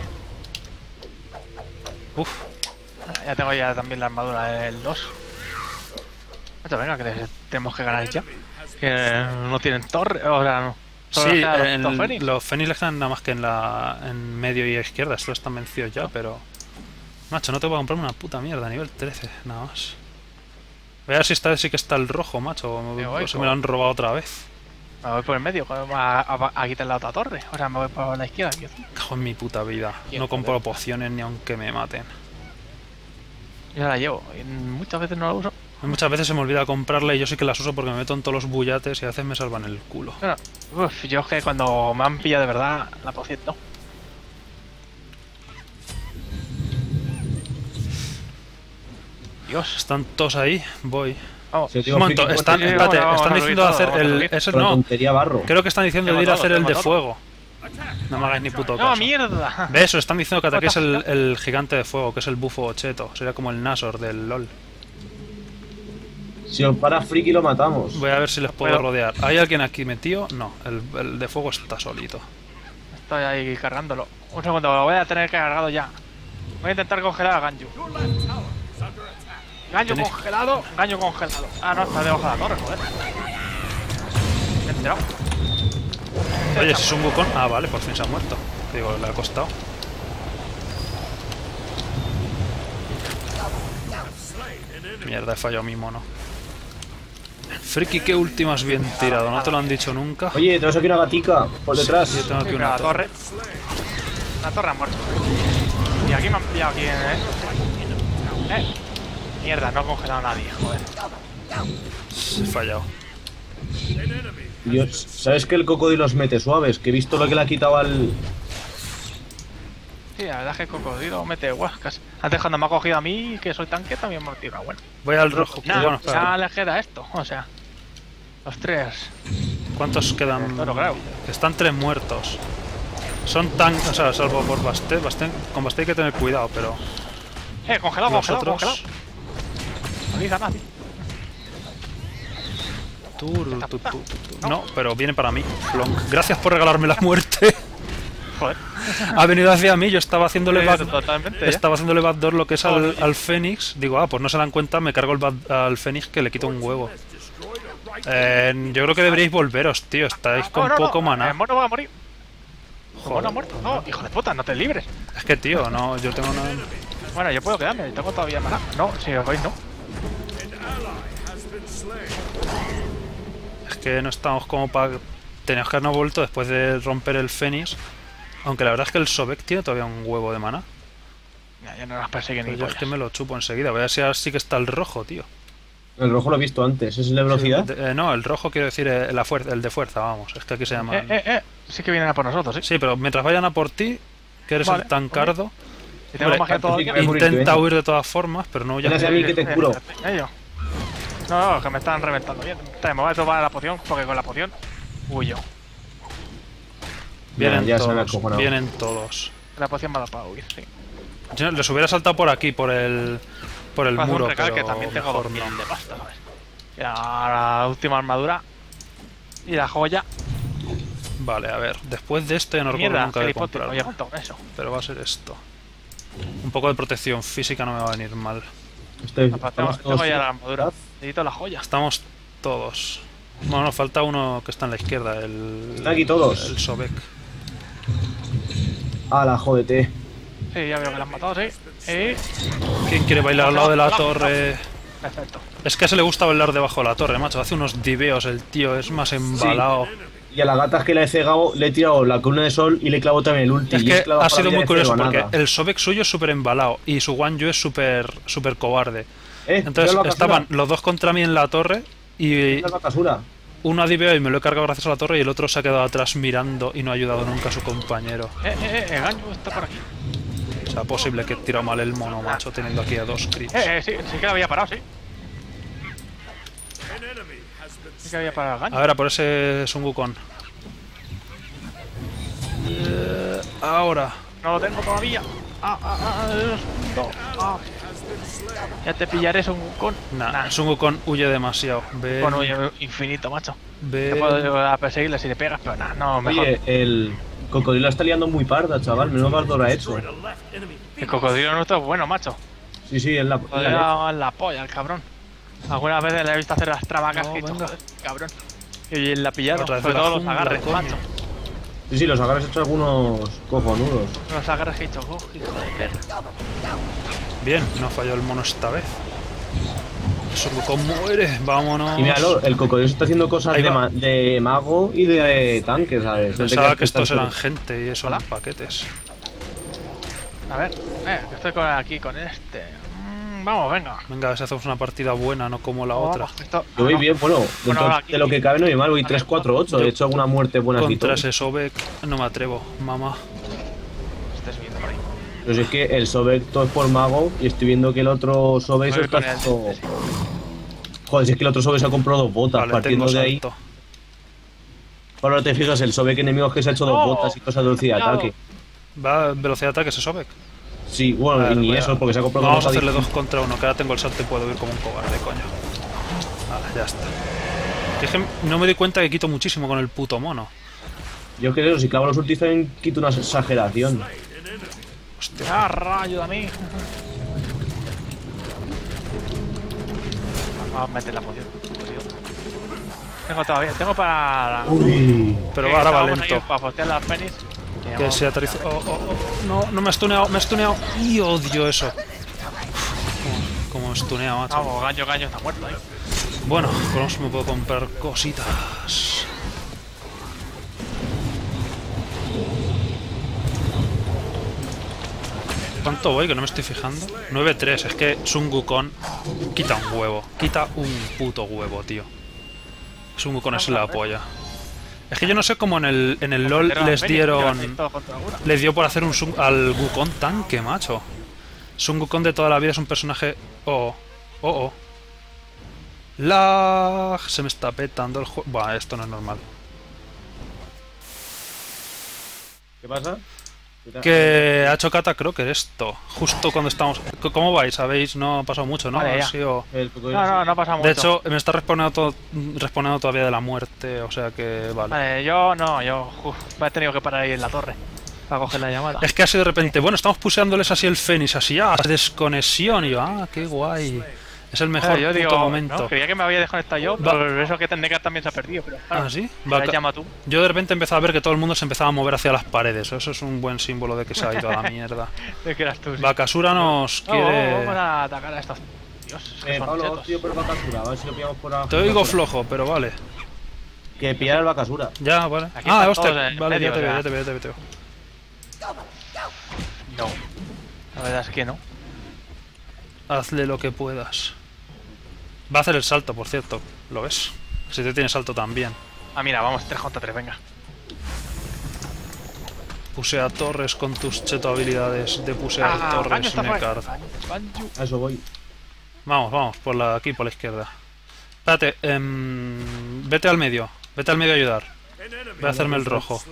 Uf. Ya tengo ya también la armadura del 2. Venga, que tenemos que ganar ya. Que no tienen torre, o sea, no. Solo Sí, les quedan los Fénix. los Fénix le quedan nada más que en medio y a izquierda. Estos están vencidos ya, pero... Macho, no te voy a comprarme una puta mierda, nivel 13, nada más. Voy a ver si esta vez sí que está el rojo, macho. O se me lo han robado otra vez. Me voy por el medio, a quitar la otra torre. O sea, me voy por la izquierda, tío. Cago en mi puta vida. No compro pociones ni aunque me maten. Yo la llevo, y muchas veces no la uso. Muchas veces se me olvida comprarla y yo sí que las uso porque me meto en todos los bullates y a veces me salvan el culo. Pero, yo es que cuando me han pillado de verdad, la poción no. Dios, Están todos ahí, voy. vamos. Sí, Un tío, momento, Friki, están, ¿cuánto espérate, tiene? Vamos, están vamos, diciendo vamos, hacer vamos, el... vamos, Ese Con la no, tontería barro. creo que están diciendo de Tengo ir a todo, hacer el tengo de todo. fuego. No me hagáis ni puto ¡No, caso. mierda! ¿Ves? Están diciendo que ataquéis What the fuck? el gigante de fuego, que es el bufo cheto. Sería como el Nashor del LoL. Si os para Friki, lo matamos. Voy a ver si les puedo Pero- rodear. ¿Hay alguien aquí metido? No, el de fuego está solito. Estoy ahí cargándolo. Un segundo, lo voy a tener cargado ya. Voy a intentar congelar a Ganyu. Ganyu Tenéis- congelado, Ganyu congelado. Ah, no, está debajo de la torre, joder. Me he enterado. Oye, si es un Wukong... Ah, vale, por fin se ha muerto. Digo, le ha costado. Mierda, he fallado mi mono. Friki, qué últimas bien tirado. ¿No te lo han dicho nunca? Oye, tenemos aquí una gatica por detrás. Yo tengo aquí Mira, una la torre. La torre ha muerto. Y aquí me han pillado aquí, Mierda, no he congelado a nadie, joder. He fallado. Dios, ¿sabes que el cocodrilo los mete suaves? Que he visto lo que le ha quitado al... Sí, la verdad es que el cocodrilo mete guascas. Antes cuando me ha cogido a mí, que soy tanque, también me ha tirado. Bueno, Voy al rojo. nada, Bueno, espera. ya le queda esto, o sea. Los tres. ¿Cuántos quedan? No lo creo. Están 3 muertos. Son tan... O sea, salvo por Bastet. Con Bastet hay que tener cuidado, pero... Congelado, Los congelado, otros... congelado. No hizo nadie. No, pero viene para mí. Flonk. Gracias por regalarme la muerte. Joder. Ha venido hacia mí, yo estaba haciéndole Totalmente, ya. estaba haciéndole backdoor lo que es al Fénix. Digo, pues no se dan cuenta, me cargo al Fénix que le quito un huevo. Yo creo que deberíais volveros, tío. Estáis con poco maná. El mono va a morir. ¿Cómo no ha muerto? No, hijo de puta, no te libres. Es que, tío, no, yo tengo una... Bueno, yo puedo quedarme, tengo todavía maná. No, si os vais, no. Es que no estamos como para... Teníamos que habernos vuelto después de romper el Fénix. Aunque la verdad es que el Sobek tiene todavía un huevo de mana. Ya no las persiguen ni Pues yo es pollas. que me lo chupo enseguida. Voy a ver si ahora sí que está el rojo, tío. El rojo lo he visto antes, ¿es el de velocidad? No, el rojo quiero decir el de fuerza, vamos. Es que aquí se llama... Sí que vienen a por nosotros, ¿sí? Sí, pero mientras vayan a por ti, que eres Vale, el tancardo, Si tengo Hombre, magia todavía... voy a morir, intenta ven. huir de todas formas, pero no Ven a ya... mí que te curo. Ellos. No, que me están reventando bien. Me voy a tomar la poción, porque con la poción huyo. Vienen Ya se me ha todos, acojonado. vienen todos. La poción me ha dado para huir, sí. Yo les hubiera saltado por aquí, por el Haz muro, un recalque, pero también tengo mejor 2000 no. de pasta, ¿sabes? Ya la última armadura. Y la joya. Vale, a ver, después de esto ya no recuerdo Mierda, nunca de gilipollas, no comprarlo. llego con eso. Pero va a ser esto. Un poco de protección física no me va a venir mal. Tengo Estamos todos... ya la armadura. Necesito la joya. Estamos todos. Bueno, nos falta uno que está en la izquierda, el... Están aquí todos. El Sobek. ¡Hala, jódete! Sí, ya veo que la han matado, sí. ¿Quién quiere bailar al lado de la torre? Perfecto. Es que a ese le gusta bailar debajo de la torre, macho. Hace unos diveos el tío, es más embalado. Y a la gata es que la he cegado, le he tirado la columna de sol y le clavo también el ulti. Es y que clavado ha para sido la muy vida curioso de porque nada. el Sobek suyo es súper embalado y su Wanyu es súper cobarde. mira Entonces la basura, estaban los dos contra mí en la torre y mira la basura. uno ha diveado y me lo he cargado gracias a la torre y el otro se ha quedado atrás mirando y no ha ayudado nunca a su compañero. El gaño está por aquí. O sea, posible que he tirado mal el mono, macho, teniendo aquí a dos creeps. Sí que lo había parado, sí. Sí que había parado el gaño. A ver, a por ese Sun Wukong. Ahora. No lo tengo todavía. No. Ya te pillaré, Sun Wukong. Nah, Sun Wukong huye demasiado. Ven, Con huye infinito, macho. Te ven. puedo llegar a perseguirle si le pegas, pero nada, no, mejor. Oye, el cocodrilo está liando muy parda, chaval. Menos mal ha hecho. El cocodrilo nuestro es bueno, macho. Sí, sí, es la... Lo he dado en la polla, el cabrón. Algunas veces le he visto hacer las trabacas No, que he hecho, venga. joder, cabrón. Y la ha pillado, Otra vez sobre de la todo los jungla, agarres, coño. macho. Sí, sí, los agarres he hecho algunos cojonudos. Los agarres que he hecho, hijo de perra. Bien, no falló el mono esta vez. Sun Wukong muere, vámonos. Y míralo, el cocodrilo está haciendo cosas Ahí de, va. de mago y de tanque, ¿sabes? El de Pensaba que estos está- eran gente y eso eran paquetes. A ver, que estoy aquí con este. Vamos, venga. Venga, a ver si hacemos una partida buena, no como la otra. Vamos, esto- Yo voy no. bien, bueno, dentro ahora aquí- de lo que cabe no voy mal, voy 3-4-8. He hecho alguna muerte buena y todo. Contra ese Sobek no me atrevo, mamá. Estés viendo por ahí. Pero si es que el Sobek todo es por mago y estoy viendo que el otro Sobek se Voy está con el- haciendo... sí. Joder, si es que el otro Sobek se ha comprado 2 botas, Vale, partiendo tengo de ahí. salto. Ahora te fijas, el Sobek enemigo es que se ha hecho 2 No, botas y cosas de velocidad de cuidado. ataque. Va a velocidad de ataque ese Sobek. Sí, bueno, Vale, y ni voy a- eso, porque se ha comprado Vamos a botas hacerle distintas. 2 contra 1, que ahora tengo el salto y puedo ir como un cobarde, coño. Vale, ya está. Que es que no me di cuenta que quito muchísimo con el puto mono. Yo creo que si clavo los ultis también quito una exageración. Hostia. Ah, rayo a mí. Vamos a meter la poción. Tengo para... Uy. Pero ahora va lento. Para postear las penis. Que se aterriza. No, no me ha stuneado, me ha stuneado. Y odio eso. Como me stunea, macho. Vamos, Gaño está muerto ahí. Bueno, con eso me puedo comprar cositas. ¿Cuánto voy? Que no me estoy fijando. 9-3, es que Sun Wukong quita un huevo. Quita un puto huevo, tío. Sun Wukong es la polla. Es que yo no sé cómo en el LoL les dieron... Les dio por hacer al Wukong tanque, macho. Sun Wukong de toda la vida es un personaje... Oh. Lag. Se me está petando el juego. Buah, esto no es normal. ¿Qué pasa? Que ha hecho Catacroker esto. Justo cuando estamos... ¿Cómo vais? ¿Sabéis? No ha pasado mucho, ¿no? Vale, ya. Ha sido- El cocodrilo No pasa mucho. De hecho, me está respondiendo todavía de la muerte, o sea que vale. Vale, yo me he tenido que parar ahí en la torre para coger la llamada. Es que así de repente, bueno, estamos puseándoles así el Fénix, así, desconexión, y yo, qué guay. Es el mejor yo puto digo, momento. no, creía que me había desconectado yo, pero eso que Tendeka también se ha perdido. Pero, claro, Ah, ¿sí? ahora llama tú. Yo de repente empezaba a ver que todo el mundo se empezaba a mover hacia las paredes. Eso es un buen símbolo de que se ha ido a la mierda. ¿De qué eras tú? Sí. Bakasura nos No, quiere... vamos a atacar a estos. Dios, que son Pablo, chetos. tío, por Bakasura, a ver si lo pillamos por abajo. Te oigo flojo, pero vale. Que pillar el Bakasura. Ya, vale. Aquí Ah, están hostia, todos en vale, medio, ya te o veo, sea. ya te veo, ya te veo. No. La verdad es que no. Hazle lo que puedas. Va a hacer el salto, por cierto. ¿Lo ves? Si te tiene salto también. Ah, mira, vamos 3 contra 3, venga. Pusea torres con tus cheto habilidades de pusear Gaño torres, está por ahí. Nekard. Ganju. A eso voy. Vamos, aquí, por la izquierda. Espérate, vete al medio. Vete al medio a ayudar. Voy a hacerme el rojo.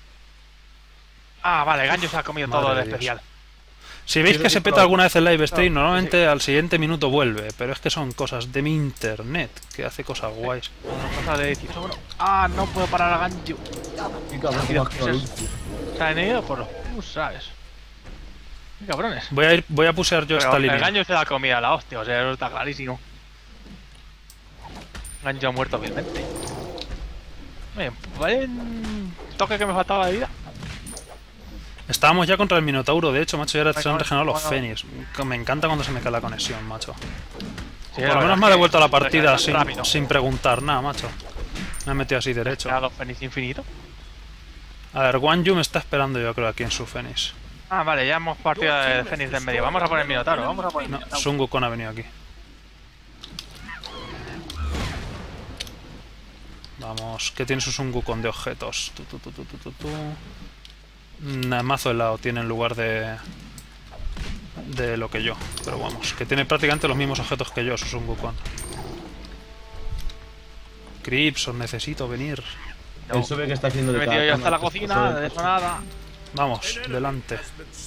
Ah, vale, Ganju se ha comido todo Madre de de Dios. especial. Si veis Sí, que sí, se peta pero- alguna vez el live stream, No, normalmente al siguiente minuto vuelve. Pero es que son cosas de mi internet, que hace cosas guays. Cosa de 18. Bueno. Ah, no puedo parar a Ganju. Qué cabrón, Mira, cómo actúa el ¿qué es ulti. Se han ido por los pus, ¿sabes? Qué cabrones. Voy a pusear yo Pero esta el línea. Ganju se la comida a la hostia, o sea, eso está clarísimo. Ganju ha muerto vilmente. Bien, vale. Toque que me faltaba de vida. Estábamos ya contra el Minotauro, de hecho, macho, y ahora se han Venga, regenerado los bueno. Fénix. Me encanta cuando se me cae la conexión, macho. Sí, Por lo menos me ha devuelto a la partida rápido. sin preguntar nada, macho. Me ha metido así derecho. ¿Era los Fénix infinito? A ver, Guanyu me está esperando yo creo aquí en su Fénix. Ah, vale, ya hemos partido de Fénix de en medio. Vamos a poner Minotauro, vamos a poner No, Minotauro. Sun Wukong ha venido aquí. Vamos, ¿qué tiene su Sun Wukong de objetos? Mazo helado tiene en lugar de lo que yo. Pero vamos, que tiene prácticamente los mismos objetos que yo, su Sun Wukong. Crips, os necesito venir. No. Él sabe que está haciendo Me de he metido yo hasta la cama, cocina, de eso nada. Vamos, delante.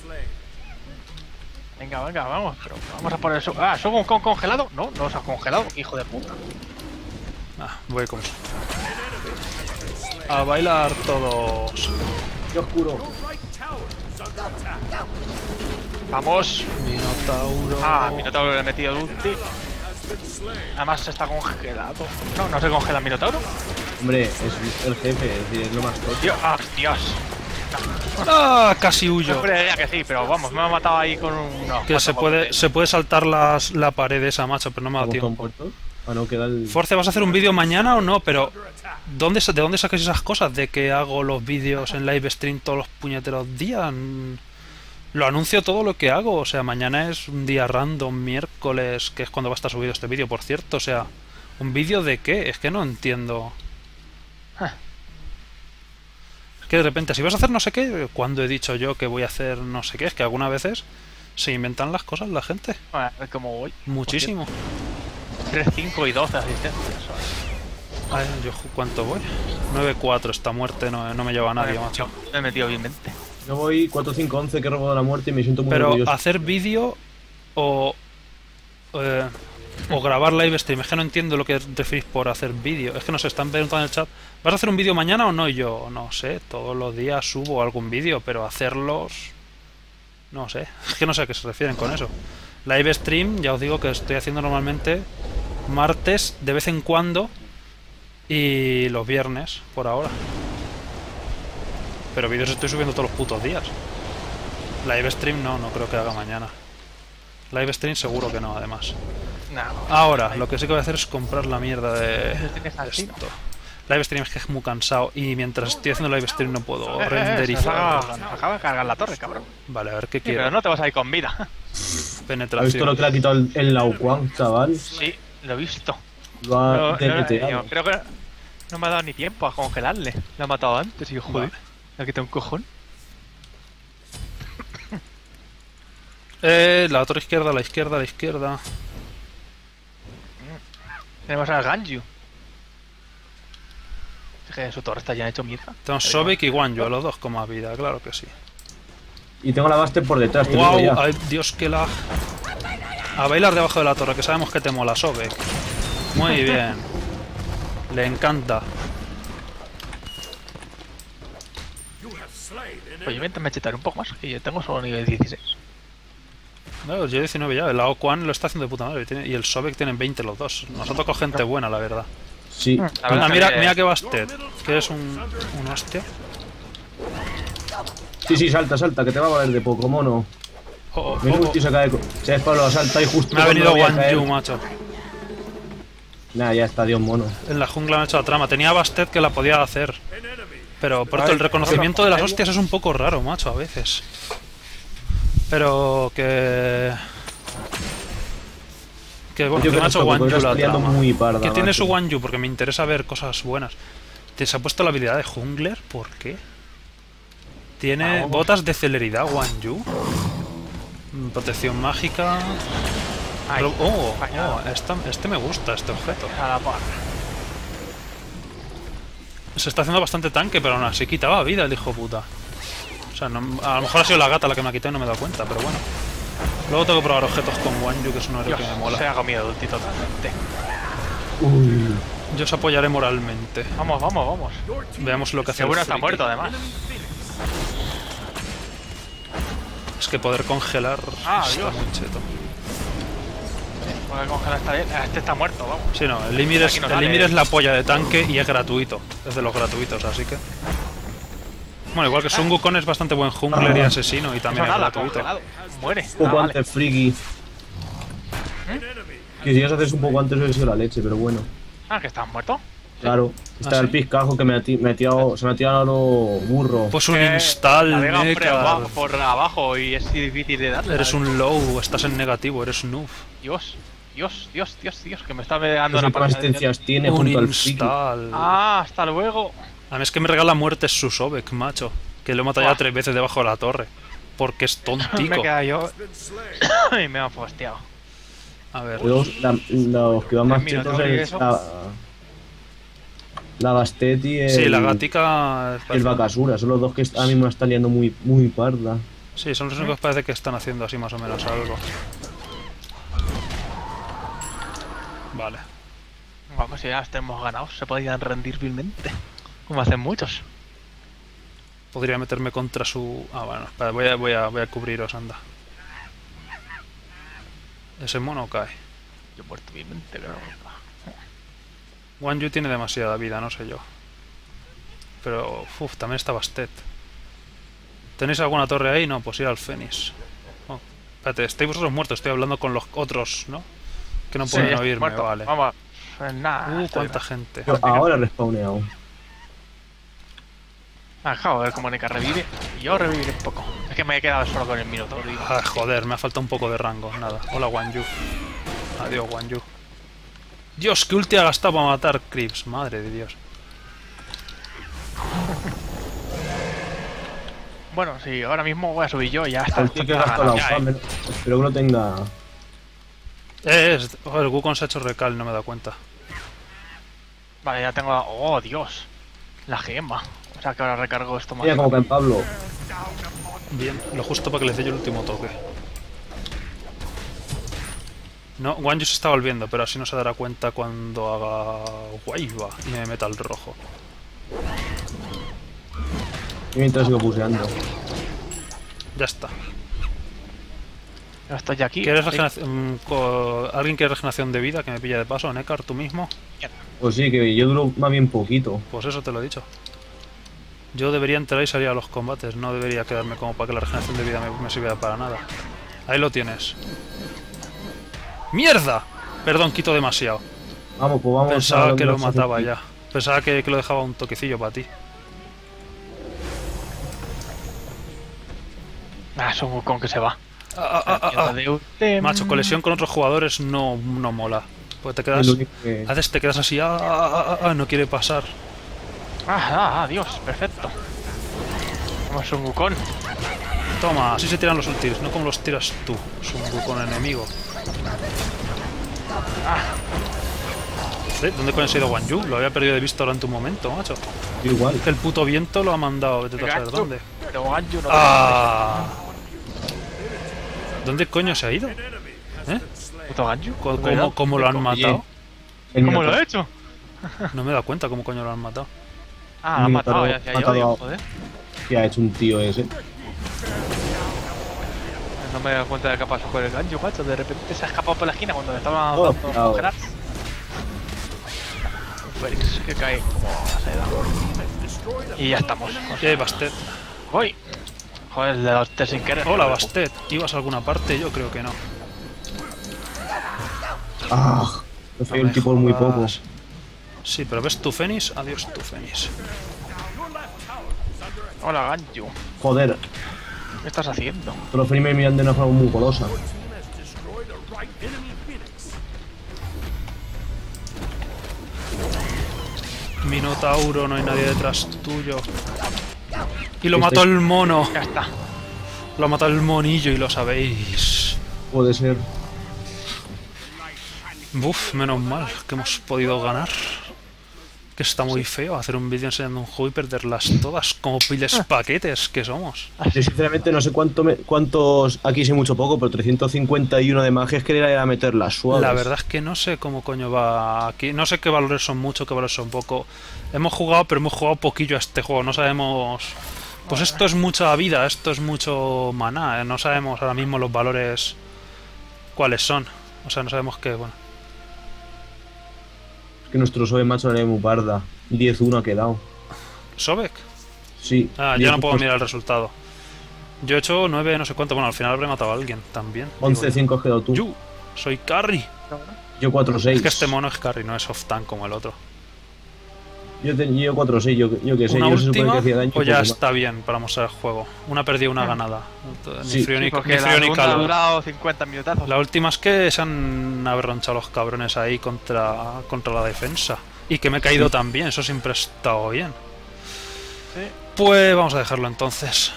Venga, venga, vamos. Pero vamos a poner eso. Ah, ¿son con congelado? No, no se ha congelado, hijo de puta. Ah, voy como... A bailar todos. Qué oscuro. Vamos. Minotauro. Ah, Minotauro le he metido el ulti. Además está congelado. No, no se congela Minotauro. Hombre, es el jefe, es decir, es lo más top. Dios, ah, Dios. Ah, casi Yo huyo. creía que sí, pero vamos, me ha matado ahí con un. No, Que se puede saltar la pared esa, macho, pero no me ha dado ¿Cómo están tiempo. muertos? Ah, no, queda el... Force, ¿vas a hacer un vídeo mañana o no? Pero ¿de dónde sacas esas cosas? ¿De que hago los vídeos en live stream todos los puñeteros días? Lo anuncio todo lo que hago. O sea, mañana es un día random, miércoles, que es cuando va a estar subido este vídeo, por cierto. O sea, ¿un vídeo de qué? Es que no entiendo. Es que de repente, si vas a hacer no sé qué, ¿cuándo he dicho yo que voy a hacer no sé qué? Es que algunas veces se inventan las cosas la gente. A ver cómo voy. Muchísimo. 3, 5 y 12 asistencias. Ay, yo ¿cuánto voy? 9-4, esta muerte no me lleva a nadie, macho. Me he metido bien 20. Yo voy 4-5-11 que he robado la muerte y me siento muy Pero orgulloso. hacer vídeo o grabar live stream, es que no entiendo lo que referís por hacer vídeo. Es que no se están preguntando en el chat, ¿vas a hacer un vídeo mañana o no? Y yo, no sé, todos los días subo algún vídeo, pero hacerlos... No sé, es que no sé a qué se refieren con eso. Live stream, ya os digo que estoy haciendo normalmente martes de vez en cuando y los viernes, por ahora. Pero vídeos estoy subiendo todos los putos días. Live stream no creo que haga mañana. Live stream seguro que no, además. No. Ahora, lo que sí que voy a hacer es comprar la mierda de ¿Tienes así? esto. Live stream es que es muy cansado y mientras estoy haciendo live stream no puedo Se renderizar. acaba de cargar la torre, cabrón. Vale, a ver qué Sí, pero quiero. no te vas a ir con vida. ¿Has visto lo Penetración. que le ha quitado el Lao Quan, chaval? Sí, lo he visto. Lo ha No, derreteado. yo creo que no me ha dado ni tiempo a congelarle. Lo ha matado antes y yo, joder, le ha quitado un cojón. La otra izquierda, la izquierda, la izquierda. Tenemos al Ganju. Fíjate, su torre está ya hecho mierda. Tenemos Sobek y Guanyu, a los dos con más vida, claro que sí. Y tengo la Buster por detrás, te digo ¡Wow! ya. ¡Ay, Dios, qué lag! A bailar debajo de la torre, que sabemos que te mola, Sobek. Muy bien. Le encanta. Pues yo voy a intentar mechetar un poco más, que yo tengo solo nivel 16. No, yo 19 ya. El Lao Quan lo está haciendo de puta madre. Y el Sobek tienen 20 los dos. Nos ha tocado gente buena, la verdad. Sí. La Ah, verdad mira, que- mira que Bastet. Que es un hostia. Sí, salta, que te va a valer de poco, mono. Oh, oh, Mira, oh, oh. tío, se cae. Se lo salta y justo. Me ha cuando venido voy a Wan caer. Yu, macho. Nah, ya está, Dios mono. En la jungla han hecho la trama. Tenía Bastet que la podía hacer. Pero por esto, el reconocimiento de las hostias es un poco raro, macho, a veces. Pero que... Que bueno, Yo que creo me ha hecho que Wan Yu estás la peleando trama. muy parda, ¿Qué tiene macho. su Wan Yu? Porque me interesa ver cosas buenas. Se ha puesto la habilidad de jungler, ¿por qué? Tiene botas de celeridad Wan Yu. Protección mágica. Ay, fallado. Este me gusta, este objeto. A la par. Se está haciendo bastante tanque, pero aún así quitaba vida el hijo puta. O sea, a lo mejor ha sido la gata la que me ha quitado y no me he dado cuenta, pero bueno. Luego tengo que probar objetos con Wan Yu, que es un héroe Dios, que me se mola. ha comido ulti totalmente. Uy. Yo os apoyaré moralmente. Vamos, vamos, vamos. Veamos lo que hace Seguro el está friki. muerto, además. Es que poder congelar Ah, está Dios. muy cheto. Porque congelar está bien. Este está muerto, vamos. Sí, no, el Ymir Aquí no el sale. Ymir es la polla de tanque y es gratuito. Es de los gratuitos, así que... Bueno, igual que Sun Wukong es bastante buen jungler y asesino y también Eso es nada, gratuito. congelado. Muere. Un poco Ah, vale. antes, friki. Que si ya se haces un poco antes hubiera sido la leche, pero bueno. Ah, que estás muerto. Claro. Está ¿Ah, el sí? piscajo que se me ha tirado a lo burro. Pues un Que install, navega por Nekar. abajo, por abajo y es difícil de darle. Eres ¿sabes? un low, estás en negativo, eres noob. Dios, que me está pegando No sé una qué paliza. asistencias tiene Un junto al friki. install. Ah, hasta luego. A mí es que me regala muertes su Sobek, macho. Que lo he matado ya Buah. 3 veces debajo de la torre. Porque es Me tontico. he quedado yo y me han fosteado. A ver. Los que van más Mira, chetos ¿no? ¿Y es eso? la Bastet y el, Sí, la gatica... y el Bakasura. Son los dos que ahora mismo están liando muy parda. Sí, son los únicos que parece que están haciendo así más o menos algo. Vale. Vamos, si ya estemos ganados, se podrían rendir vilmente. Como hacen muchos. Podría meterme contra su... Ah, bueno, espera, voy a cubriros, anda. Ese mono cae. Yo he muerto vilmente, pero... Wan Yu tiene demasiada vida, no sé yo. Pero, uff, también está Bastet. ¿Tenéis alguna torre ahí? No, pues ir al Fénix. Oh, espérate, estáis vosotros muertos, estoy hablando con los otros, ¿no? Que no pueden oírme, muerto. vale. Vamos, pues nada. Cuánta gente. Yo ahora he respawneado. Acabo de ver cómo Nekar revive. Y yo reviviré un poco. Es que me he quedado solo con el minuto, lo digo. Ah, joder, me ha faltado un poco de rango, nada. Hola, Wan Yu. Adiós, Wan Yu. Dios, qué ulti ha gastado para matar Creeps, madre de Dios. Bueno, sí, ahora mismo voy a subir yo y ya está. El tío que gastó la hoja, espero que lo tenga. Joder, el Wukong se ha hecho recal, no me he dado cuenta. Vale, ya tengo... ¡Oh, Dios! La gema. O sea que ahora recargo esto más. Mira como cae Pablo. Bien, lo justo para que le dé yo el último toque. No, Wan Yu se está volviendo, pero así no se dará cuenta cuando haga guayba y me meta el rojo. Y mientras sigo puseando. Ya está. Yo estoy aquí. ¿Quieres sí. regeneración? ¿Alguien quiere regeneración de vida que me pilla de paso? Nekar, tú mismo. Pues sí, que yo duro más bien poquito. Pues eso te lo he dicho. Yo debería entrar y salir a los combates, no debería quedarme como para que la regeneración de vida me sirviera para nada. Ahí lo tienes. ¡Mierda! Perdón, quito demasiado. Vamos, pues vamos. Pensaba a que lo los mataba aquí. ya. Pensaba que lo dejaba un toquecillo para ti. Ah, Son Wukong que se va. Ah. De Utem. Macho, colisión con otros jugadores no mola. Pues te Es quedas... lo único que- te quedas así, no quiere pasar. Dios, perfecto. Vamos, Son Wukong. Toma, así se tiran los ultis, no como los tiras tú. Es un Wukong enemigo. ¿Dónde coño se ha ido Wan Yu? Lo había perdido de vista durante un momento, macho. Yo igual. Que el puto viento lo ha mandado, vete tú a saber Gacho. dónde. Pero Ganju no. ¿Dónde coño se ha ido? Puto Ganju. ¿Cómo lo han matado? El ¿Cómo lo Minotauro- he hecho? No me he dado cuenta cómo coño lo han matado. Ah, lo han matado, Minotauro ya decía yo, matado digo, a- joder. ¿Qué ha hecho un tío ese? no me he dado cuenta de qué pasó con el gancho, macho. De repente se ha escapado por la esquina cuando le estaba Oh, dando claro. congelar. Un Félix que cae como seda. Y ya estamos. Y hay Bastet. Voy. Joder, le he dado este sin querer. Hola, Bastet. ¿Ibas a alguna parte? Yo creo que no. Ah, me falló No el me tipo muy poco. jodas. Sí, pero ¿ves tu Fénix? Adiós tu Fénix. Hola, gancho. Joder, ¿Qué estás haciendo? todos los Fénix me miran de una forma muy golosa. Minotauro, no hay nadie detrás tuyo. Y lo Este- mató el mono. Ya está. Lo ha matado el monillo y lo sabéis. Puede ser. Buf, menos mal que hemos podido ganar. Que está muy feo hacer un vídeo enseñando un juego y perderlas todas. Como piles paquetes que somos. Yo sinceramente no sé cuántos, aquí sé mucho poco, pero 351 de magia es que era meterlas suaves. La verdad es que no sé cómo coño va aquí. No sé qué valores son mucho, qué valores son poco. Hemos jugado, pero hemos jugado poquillo a este juego. No sabemos... Pues esto es mucha vida, esto es mucho maná. No sabemos ahora mismo los valores cuáles son. O sea, no sabemos qué... Bueno. Es que nuestro Sobe macho era muy parda. 10-1 ha quedado. ¿Sobek? Sí. Ah, 10 yo no puedo pues, mirar el resultado. Yo he hecho 9 no sé cuánto. Bueno, al final habré matado a alguien también. 11-5 has quedado tú. Yo soy carry. Yo 4-6. Es que este mono es carry, no es off tank como el otro. Yo 4-6, yo qué sé. Una Yo se supone última que hacía daño. o ya poco más. está bien para mostrar el juego. Una perdida, una ganada. Ni Sí. frío Sí, ni, porque ni la frío ni segunda ha calor. durado 50 minutazos. La última es que se han aberronchado los cabrones ahí contra la defensa. Y que me he caído también, eso siempre ha estado bien. Sí. Pues vamos a dejarlo entonces.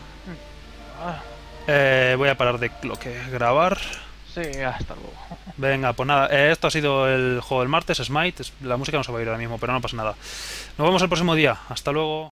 Ah, Voy a parar de lo que grabar. sí, hasta luego. Venga, pues nada, esto ha sido el juego del martes, Smite. La música no se va a ir ahora mismo, pero no pasa nada. Nos vemos el próximo día. Hasta luego.